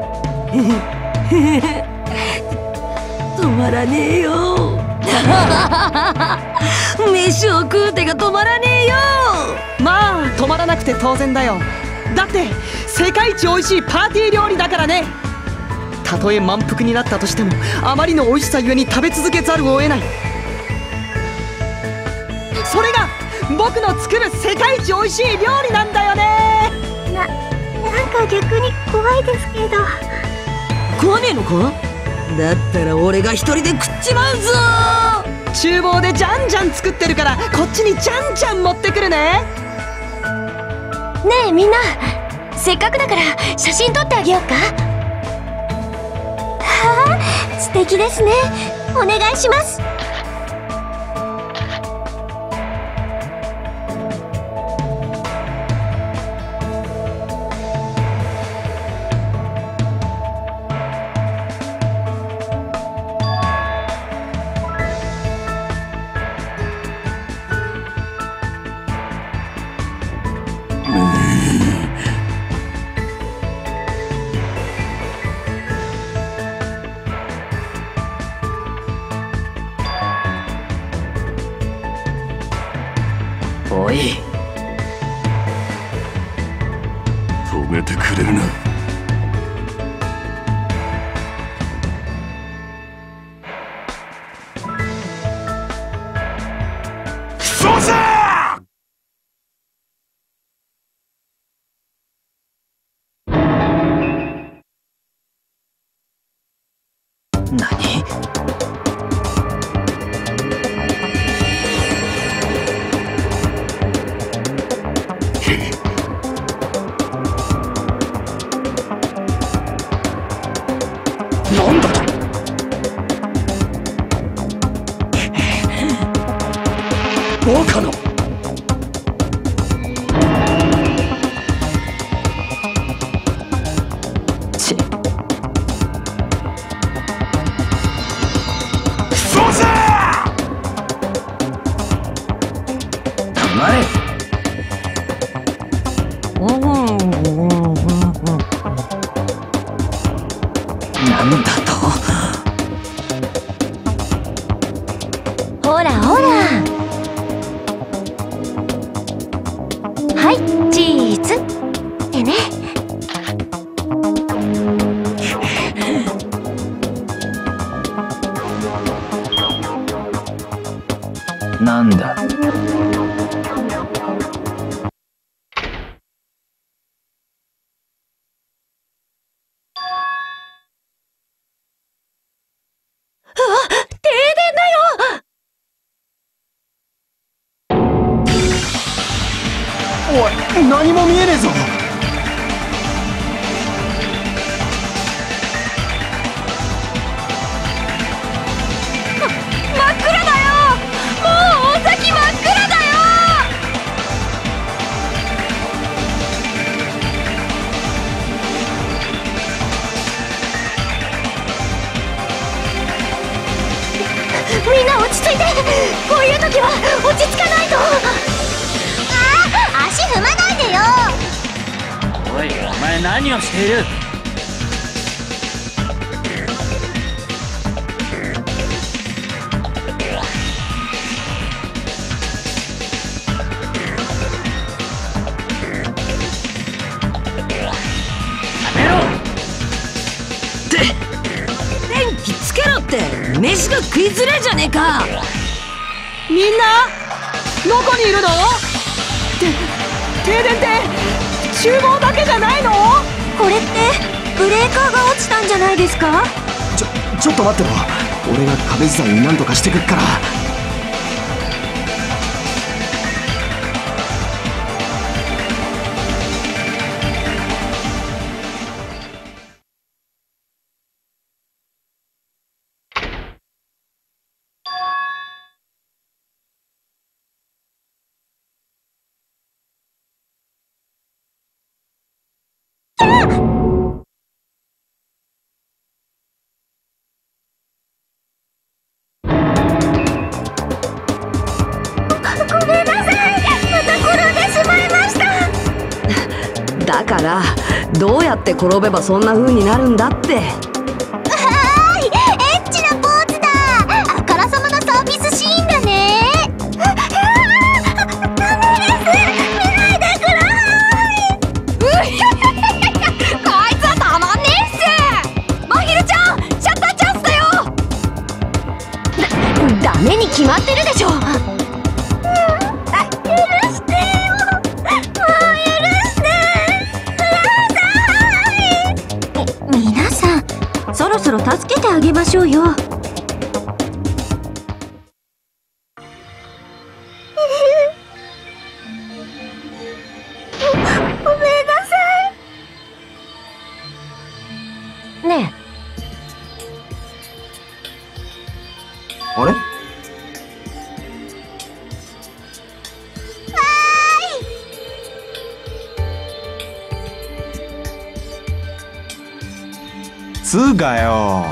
止まらねえよ。飯を食う手が止まらねえよ。 まあ止まらなくて当然だよ。だって世界一美味しいパーティー料理だからね。たとえ満腹になったとしてもあまりの美味しさゆえに食べ続けざるを得ない。それが僕の作る世界一美味しい料理なんだよね。 なんか逆に怖いですけど。 食わねえのか？だったら俺が一人で食っちまうぞ。 厨房でじゃんじゃん作ってるからこっちにじゃんじゃん持ってくるね。 ねえみんな、せっかくだから写真撮ってあげようか。 素敵ですね。お願いします。 おい、 止めてくれるな。そうさ何？ なんだと？バカな。 ち、 そうさ黙れ。なんだと？ ほらほら。はい、チーズ。ってね。 なんだ？ おい、何も見えねえぞ。 真っ暗だよ。もう大崎真っ暗だよ。 みんな落ち着いて。こういう時は落ち着かないと。ああ、足踏まないでよ。 おい、お前何をしている？やめろ！ 電気つけろって。飯が食いづれえじゃねえか。 みんなどこにいるの？停電って厨房だけじゃないの？ これってブレーカーが落ちたんじゃないですか？ ちょっと待ってろ。俺が壁伝いに何とかしてくっから。 ごめんなさい。また転んでしまいました。 だからどうやって転べばそんな風になるんだって。 はーい、エッチなポーズだ。あからさまなサービスシーンだね。ダメです。見ないでください。 こいつはたまんねえっす。まひるちゃん、シャッターチャンスだよ。 ダメに決まってるでしょ。許してよ。もう許してください。皆さん、そろそろ助けてあげましょうよ。ごめんなさい。ねあれ？つうかよ。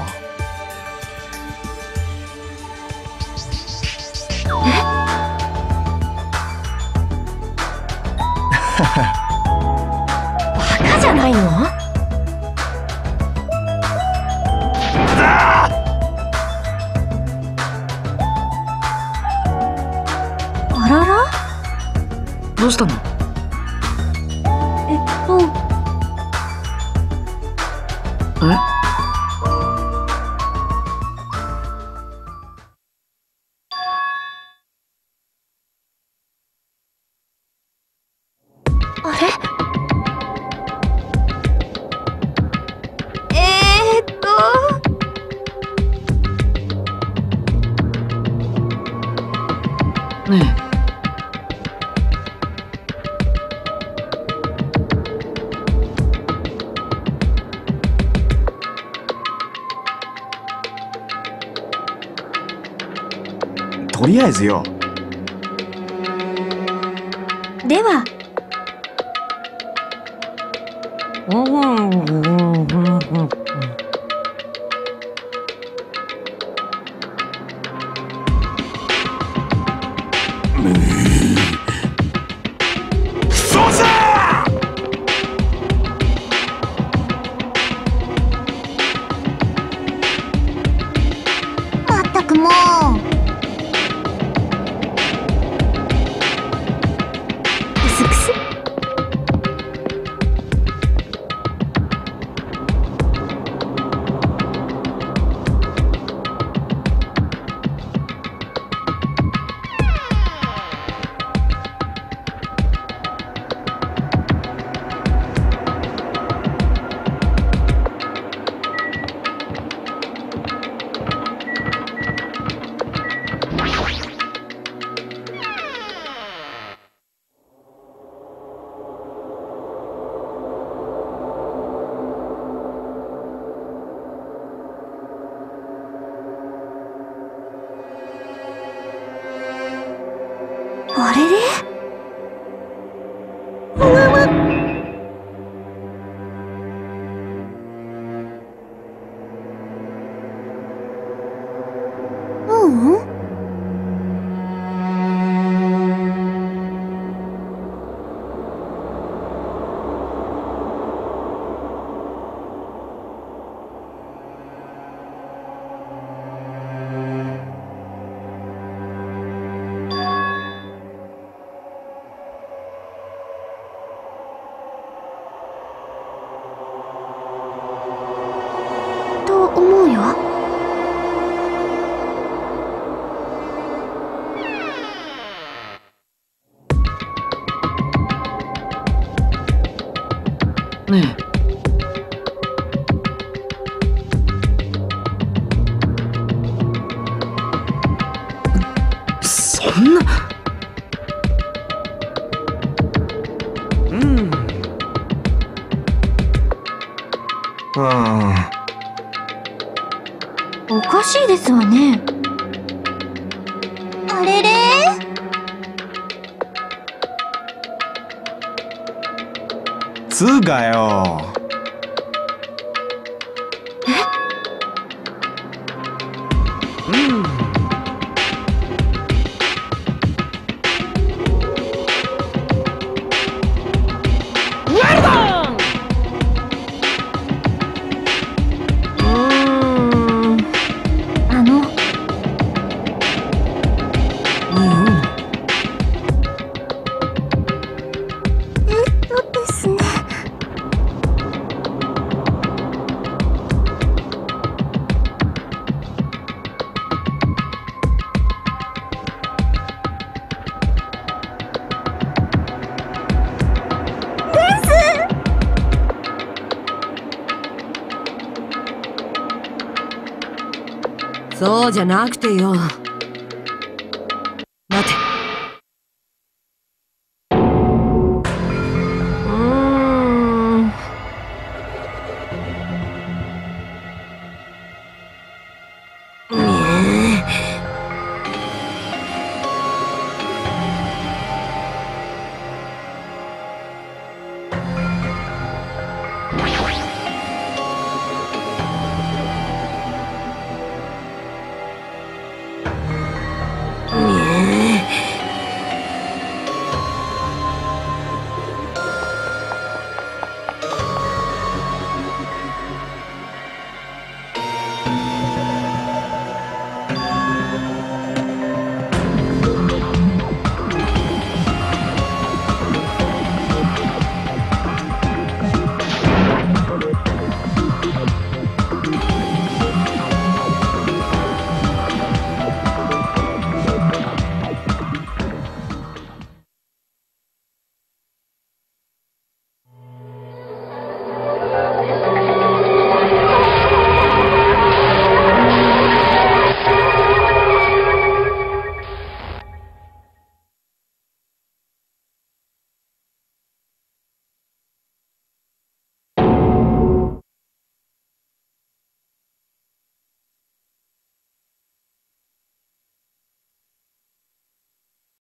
バカじゃないの？あらら？ どうしたの？え？ あれ？ ねえ。 とりあえずよ。 では。 そうさ！ まったくもう。クスクス。あれれ？うん？と思うよ。 ねえ。そんな。 おかしいですわね。あれれ？ つうかよ。 ですね。 そうじゃなくてよ。